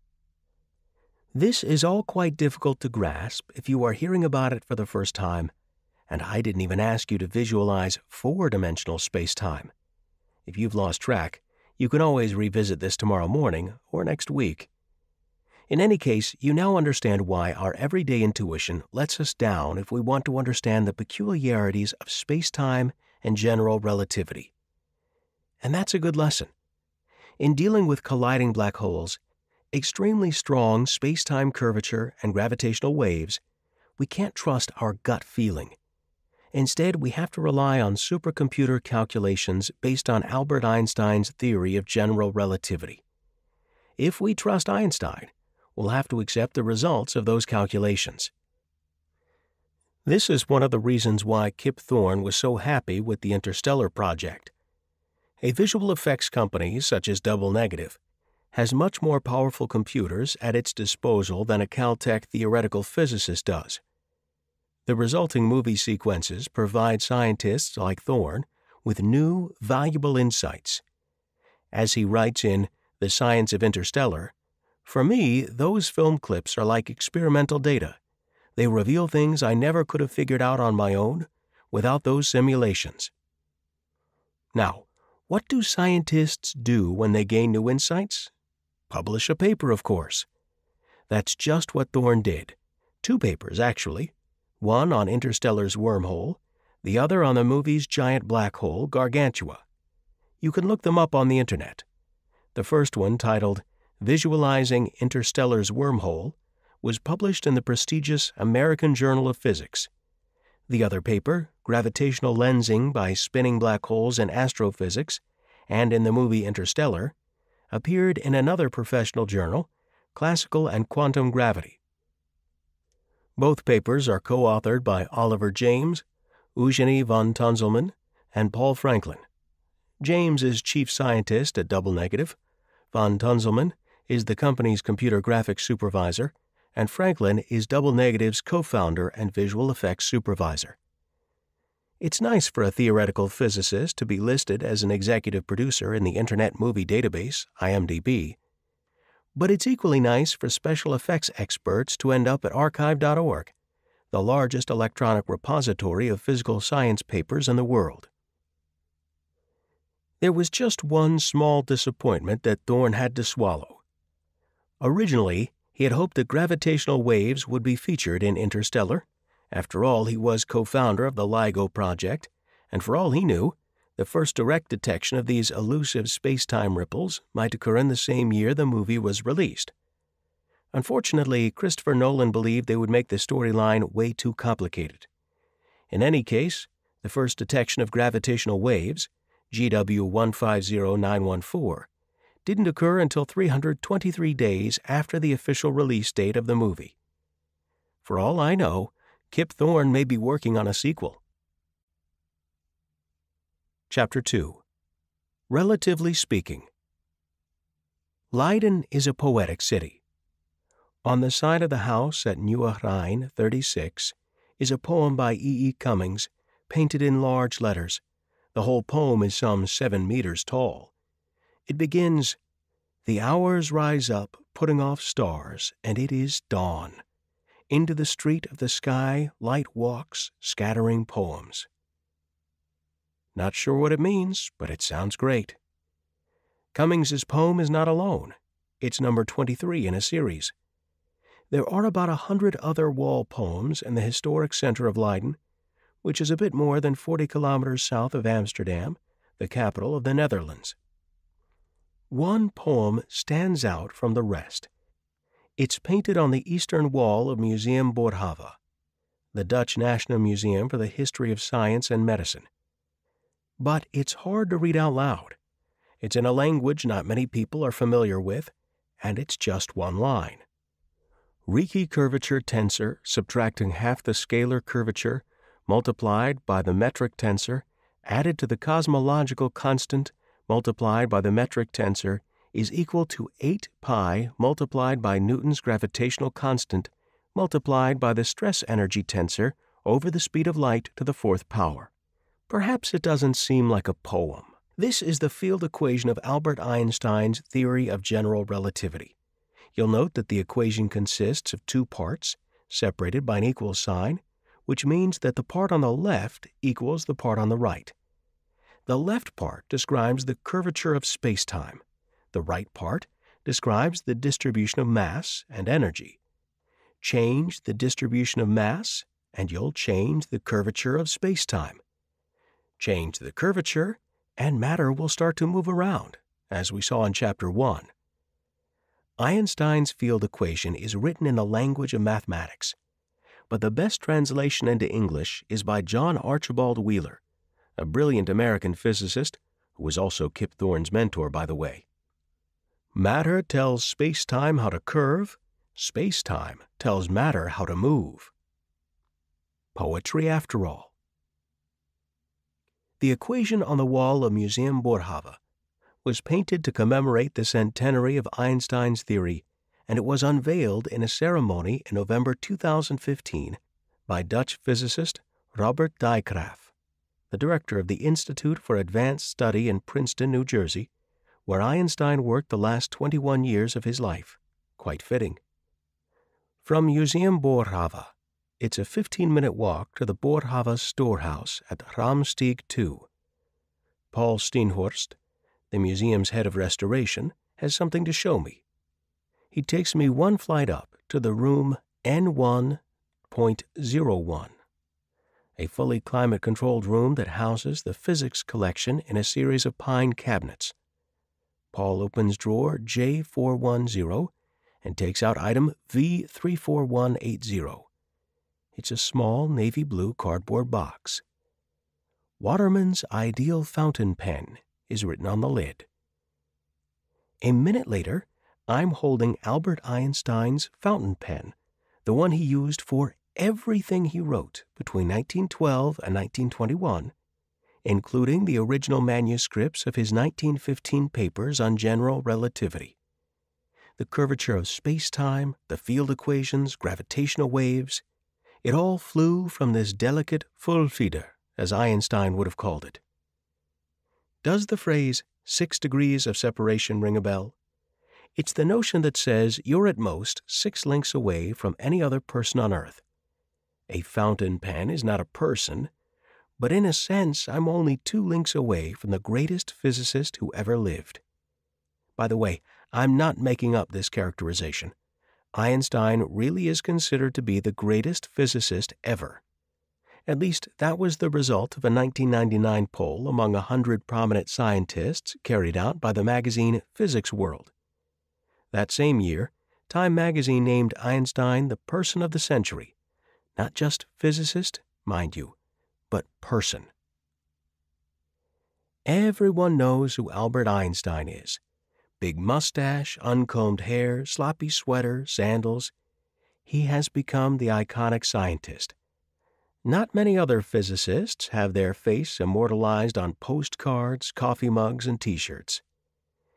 This is all quite difficult to grasp if you are hearing about it for the first time, and I didn't even ask you to visualize four-dimensional spacetime. If you've lost track, you can always revisit this tomorrow morning or next week. In any case, you now understand why our everyday intuition lets us down if we want to understand the peculiarities of spacetime and general relativity. And that's a good lesson. In dealing with colliding black holes, extremely strong spacetime curvature and gravitational waves, we can't trust our gut feeling. Instead, we have to rely on supercomputer calculations based on Albert Einstein's theory of general relativity. If we trust Einstein, we'll have to accept the results of those calculations. This is one of the reasons why Kip Thorne was so happy with the Interstellar project. A visual effects company such as Double Negative has much more powerful computers at its disposal than a Caltech theoretical physicist does. The resulting movie sequences provide scientists like Thorne with new, valuable insights. As he writes in The Science of Interstellar, "For me, those film clips are like experimental data. They reveal things I never could have figured out on my own without those simulations." Now, what do scientists do when they gain new insights? Publish a paper, of course. That's just what Thorne did. Two papers, actually. One on Interstellar's wormhole, the other on the movie's giant black hole, Gargantua. You can look them up on the Internet. The first one, titled Visualizing Interstellar's Wormhole, was published in the prestigious American Journal of Physics. The other paper, Gravitational Lensing by Spinning Black Holes in Astrophysics, and in the movie Interstellar, appeared in another professional journal, Classical and Quantum Gravity. Both papers are co-authored by Oliver James, Eugenie von Tunzelmann, and Paul Franklin. James is chief scientist at Double Negative, von Tunzelmann is the company's computer graphics supervisor, and Franklin is Double Negative's co-founder and visual effects supervisor. It's nice for a theoretical physicist to be listed as an executive producer in the Internet Movie Database, I M D B, but it's equally nice for special effects experts to end up at archive dot org, the largest electronic repository of physical science papers in the world. There was just one small disappointment that Thorne had to swallow. Originally, he had hoped that gravitational waves would be featured in Interstellar. After all, he was co-founder of the LIGO project, and for all he knew, the first direct detection of these elusive space-time ripples might occur in the same year the movie was released. Unfortunately, Christopher Nolan believed they would make the storyline way too complicated. In any case, the first detection of gravitational waves, G W one five zero nine one four, didn't occur until three hundred twenty-three days after the official release date of the movie. For all I know, Kip Thorne may be working on a sequel. Chapter two. Relatively Speaking. Leiden is a poetic city. On the side of the house at Nieuwe Rijn thirty-six is a poem by E. E. Cummings, painted in large letters. The whole poem is some seven meters tall. It begins, "The hours rise up, putting off stars, and it is dawn. Into the street of the sky light walks, scattering poems." Not sure what it means, but it sounds great. Cummings's poem is not alone. It's number twenty-three in a series. There are about a hundred other wall poems in the historic center of Leiden, which is a bit more than forty kilometers south of Amsterdam, the capital of the Netherlands. One poem stands out from the rest. It's painted on the eastern wall of Museum Boerhaave, the Dutch National Museum for the History of Science and Medicine. But it's hard to read out loud. It's in a language not many people are familiar with, and it's just one line. Ricci curvature tensor subtracting half the scalar curvature multiplied by the metric tensor added to the cosmological constant multiplied by the metric tensor is equal to eight pi multiplied by Newton's gravitational constant multiplied by the stress energy tensor over the speed of light to the fourth power. Perhaps it doesn't seem like a poem. This is the field equation of Albert Einstein's theory of general relativity. You'll note that the equation consists of two parts, separated by an equal sign, which means that the part on the left equals the part on the right. The left part describes the curvature of spacetime. The right part describes the distribution of mass and energy. Change the distribution of mass, and you'll change the curvature of spacetime. Change the curvature, and matter will start to move around, as we saw in Chapter one. Einstein's field equation is written in the language of mathematics, but the best translation into English is by John Archibald Wheeler, a brilliant American physicist who was also Kip Thorne's mentor, by the way. Matter tells space-time how to curve, space-time tells matter how to move. Poetry after all. The equation on the wall of Museum Boerhaave was painted to commemorate the centenary of Einstein's theory, and it was unveiled in a ceremony in November two thousand fifteen by Dutch physicist Robert Dijkgraaf, the director of the Institute for Advanced Study in Princeton, New Jersey, where Einstein worked the last twenty-one years of his life. Quite fitting. From Museum Boerhaave, it's a fifteen-minute walk to the Boerhaave storehouse at Ramsteeg two. Paul Steenhorst, the museum's head of restoration, has something to show me. He takes me one flight up to the room N one point zero one, a fully climate-controlled room that houses the physics collection in a series of pine cabinets. Paul opens drawer J four one zero and takes out item V three four one eight zero. It's a small navy blue cardboard box. Waterman's Ideal Fountain Pen is written on the lid. A minute later, I'm holding Albert Einstein's fountain pen, the one he used for everything he wrote between nineteen twelve and nineteen twenty-one, including the original manuscripts of his nineteen fifteen papers on general relativity. The curvature of space-time, the field equations, gravitational waves, it all flew from this delicate Fullfeder, as Einstein would have called it. Does the phrase six degrees of separation ring a bell? It's the notion that says you're at most six links away from any other person on Earth. A fountain pen is not a person, but in a sense I'm only two links away from the greatest physicist who ever lived. By the way, I'm not making up this characterization. Einstein really is considered to be the greatest physicist ever. At least that was the result of a nineteen ninety-nine poll among a hundred prominent scientists carried out by the magazine Physics World. That same year, Time magazine named Einstein the person of the century. Not just physicist, mind you, but person. Everyone knows who Albert Einstein is. Big mustache, uncombed hair, sloppy sweater, sandals. He has become the iconic scientist. Not many other physicists have their face immortalized on postcards, coffee mugs, and T-shirts.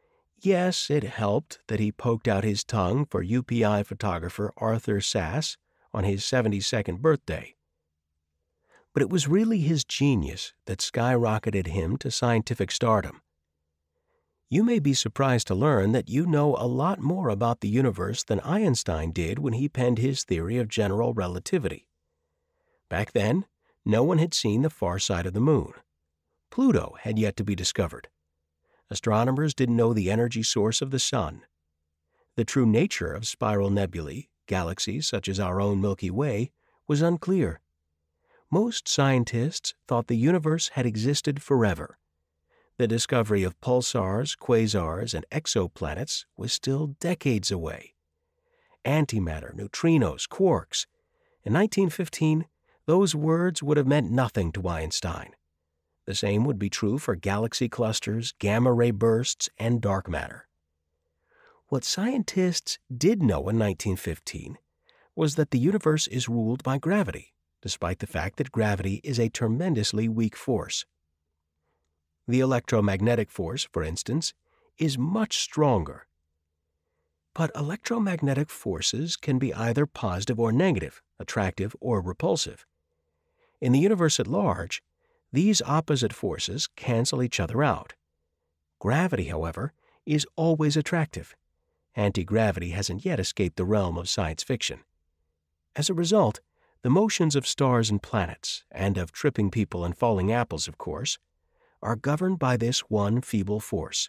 Yes, it helped that he poked out his tongue for U P I photographer Arthur Sass on his seventy-second birthday. But it was really his genius that skyrocketed him to scientific stardom. You may be surprised to learn that you know a lot more about the universe than Einstein did when he penned his theory of general relativity. Back then, no one had seen the far side of the moon. Pluto had yet to be discovered. Astronomers didn't know the energy source of the sun. The true nature of spiral nebulae, galaxies such as our own Milky Way, was unclear. Most scientists thought the universe had existed forever. The discovery of pulsars, quasars, and exoplanets was still decades away. Antimatter, neutrinos, quarks. In nineteen fifteen, those words would have meant nothing to Einstein. The same would be true for galaxy clusters, gamma-ray bursts, and dark matter. What scientists did know in nineteen fifteen was that the universe is ruled by gravity, despite the fact that gravity is a tremendously weak force. The electromagnetic force, for instance, is much stronger. But electromagnetic forces can be either positive or negative, attractive or repulsive. In the universe at large, these opposite forces cancel each other out. Gravity, however, is always attractive. Anti-gravity hasn't yet escaped the realm of science fiction. As a result, the motions of stars and planets, and of tripping people and falling apples, of course, are governed by this one feeble force.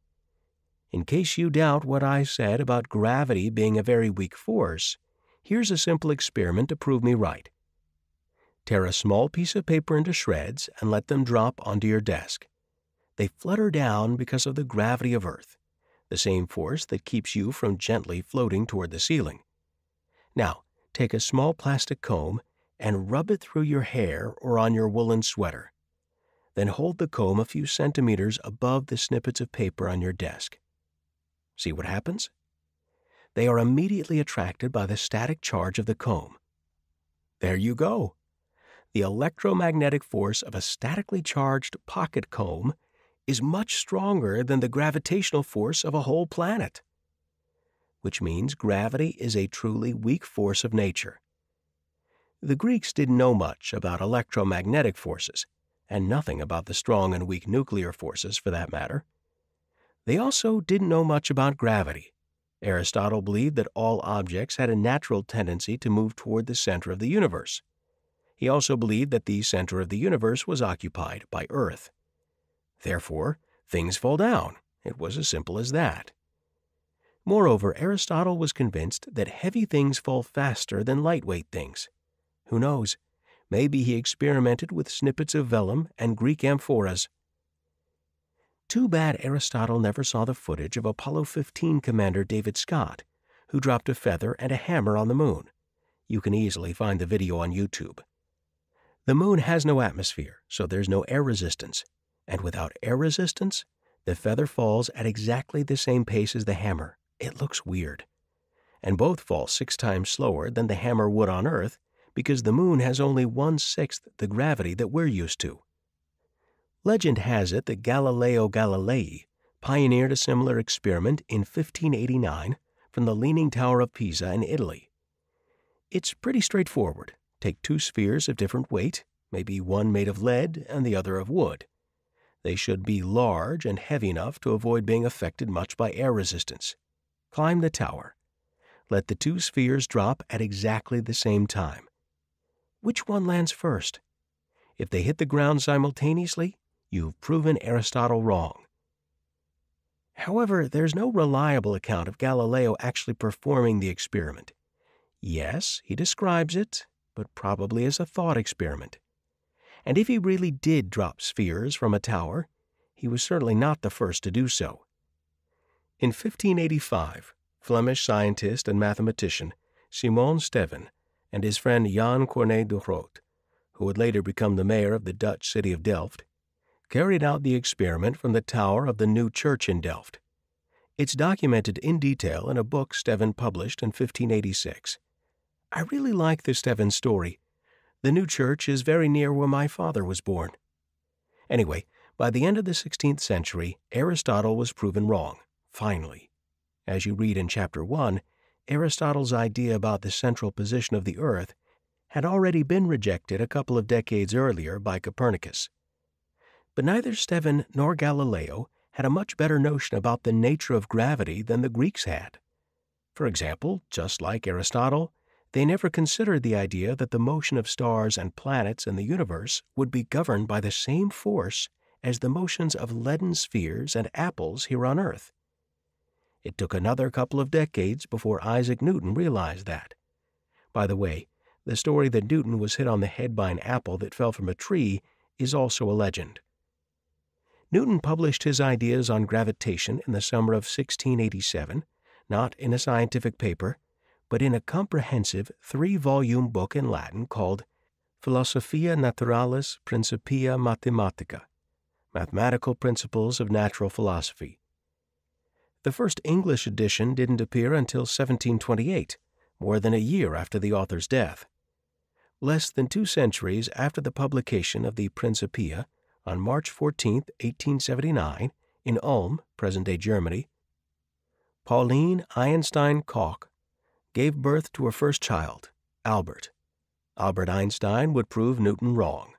In case you doubt what I said about gravity being a very weak force, here's a simple experiment to prove me right. Tear a small piece of paper into shreds and let them drop onto your desk. They flutter down because of the gravity of Earth, the same force that keeps you from gently floating toward the ceiling. Now, take a small plastic comb and rub it through your hair or on your woolen sweater. Then hold the comb a few centimeters above the snippets of paper on your desk. See what happens? They are immediately attracted by the static charge of the comb. There you go. The electromagnetic force of a statically charged pocket comb is much stronger than the gravitational force of a whole planet. Which means gravity is a truly weak force of nature. The Greeks didn't know much about electromagnetic forces, and nothing about the strong and weak nuclear forces for that matter. They also didn't know much about gravity. Aristotle believed that all objects had a natural tendency to move toward the center of the universe. He also believed that the center of the universe was occupied by Earth. Therefore, things fall down. It was as simple as that. Moreover, Aristotle was convinced that heavy things fall faster than lightweight things. Who knows? Maybe he experimented with snippets of vellum and Greek amphoras. Too bad Aristotle never saw the footage of Apollo fifteen Commander David Scott, who dropped a feather and a hammer on the moon. You can easily find the video on YouTube. The moon has no atmosphere, so there's no air resistance. And without air resistance, the feather falls at exactly the same pace as the hammer. It looks weird. And both fall six times slower than the hammer would on Earth, because the moon has only one-sixth the gravity that we're used to. Legend has it that Galileo Galilei pioneered a similar experiment in fifteen eighty-nine from the Leaning Tower of Pisa in Italy. It's pretty straightforward. Take two spheres of different weight, maybe one made of lead and the other of wood. They should be large and heavy enough to avoid being affected much by air resistance. Climb the tower. Let the two spheres drop at exactly the same time. Which one lands first? If they hit the ground simultaneously, you've proven Aristotle wrong. However, there's no reliable account of Galileo actually performing the experiment. Yes, he describes it, but probably as a thought experiment. And if he really did drop spheres from a tower, he was certainly not the first to do so. In fifteen eighty-five, Flemish scientist and mathematician Simon Steven and his friend Jan Corné de Groot, who would later become the mayor of the Dutch city of Delft, carried out the experiment from the tower of the new church in Delft. It's documented in detail in a book Steven published in fifteen eighty-six. I really like the Steven story. The new church is very near where my father was born. Anyway, by the end of the sixteenth century, Aristotle was proven wrong, finally. As you read in Chapter one, Aristotle's idea about the central position of the Earth had already been rejected a couple of decades earlier by Copernicus. But neither Stephen nor Galileo had a much better notion about the nature of gravity than the Greeks had. For example, just like Aristotle, they never considered the idea that the motion of stars and planets in the universe would be governed by the same force as the motions of leaden spheres and apples here on Earth. It took another couple of decades before Isaac Newton realized that. By the way, the story that Newton was hit on the head by an apple that fell from a tree is also a legend. Newton published his ideas on gravitation in the summer of sixteen eighty-seven, not in a scientific paper, but in a comprehensive three-volume book in Latin called Philosophia Naturalis Principia Mathematica, Mathematical Principles of Natural Philosophy. The first English edition didn't appear until seventeen twenty-eight, more than a year after the author's death. Less than two centuries after the publication of the Principia, on March fourteenth, eighteen seventy-nine, in Ulm, present-day Germany, Pauline Einstein Koch gave birth to her first child, Albert. Albert Einstein would prove Newton wrong.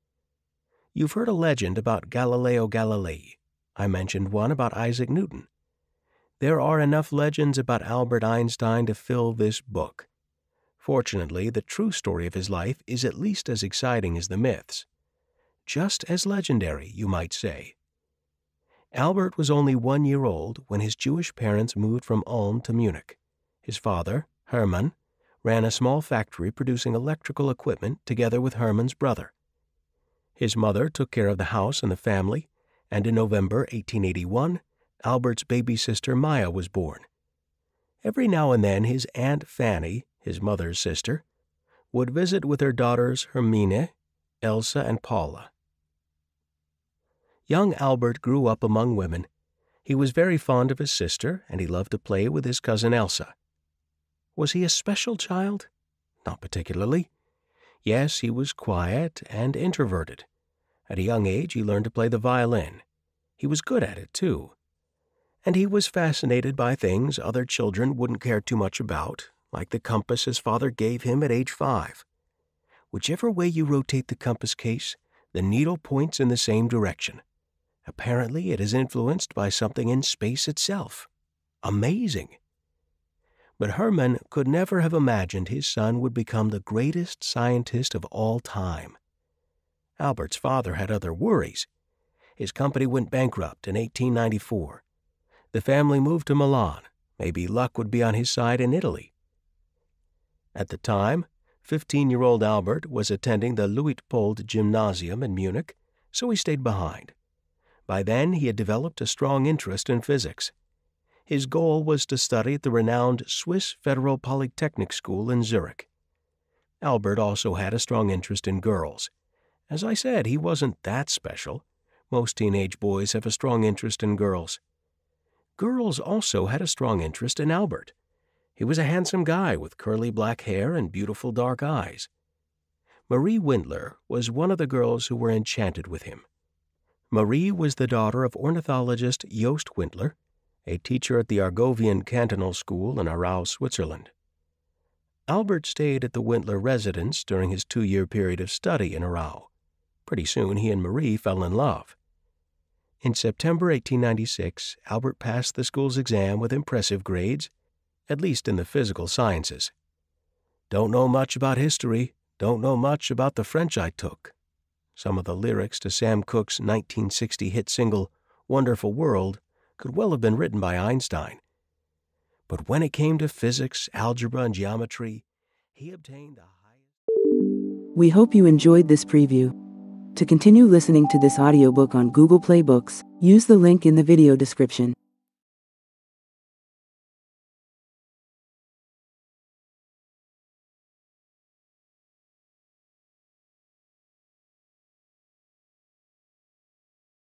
You've heard a legend about Galileo Galilei. I mentioned one about Isaac Newton. There are enough legends about Albert Einstein to fill this book. Fortunately, the true story of his life is at least as exciting as the myths. Just as legendary, you might say. Albert was only one year old when his Jewish parents moved from Ulm to Munich. His father, Hermann, ran a small factory producing electrical equipment together with Hermann's brother. His mother took care of the house and the family, and in November eighteen eighty-one, Albert's baby sister Maya was born. Every now and then his Aunt Fanny, his mother's sister, would visit with her daughters Hermine, Elsa, and Paula. Young Albert grew up among women. He was very fond of his sister, and he loved to play with his cousin Elsa. Was he a special child? Not particularly. Yes, he was quiet and introverted. At a young age, he learned to play the violin. He was good at it, too. And he was fascinated by things other children wouldn't care too much about, like the compass his father gave him at age five. Whichever way you rotate the compass case, the needle points in the same direction. Apparently, it is influenced by something in space itself. Amazing! But Hermann could never have imagined his son would become the greatest scientist of all time. Albert's father had other worries. His company went bankrupt in eighteen ninety-four. The family moved to Milan. Maybe luck would be on his side in Italy. At the time, fifteen-year-old Albert was attending the Luitpold Gymnasium in Munich, so he stayed behind. By then, he had developed a strong interest in physics. His goal was to study at the renowned Swiss Federal Polytechnic School in Zurich. Albert also had a strong interest in girls. As I said, he wasn't that special. Most teenage boys have a strong interest in girls. Girls also had a strong interest in Albert. He was a handsome guy with curly black hair and beautiful dark eyes. Marie Windler was one of the girls who were enchanted with him. Marie was the daughter of ornithologist Jost Windler, a teacher at the Argovian Cantonal School in Aarau, Switzerland. Albert stayed at the Windler residence during his two-year period of study in Aarau. Pretty soon he and Marie fell in love. In September eighteen ninety-six, Albert passed the school's exam with impressive grades, at least in the physical sciences. Don't know much about history, don't know much about the French I took. Some of the lyrics to Sam Cooke's nineteen sixty hit single, Wonderful World, could well have been written by Einstein. But when it came to physics, algebra, and geometry, he obtained the highest. We hope you enjoyed this preview. To continue listening to this audiobook on Google Play Books, use the link in the video description.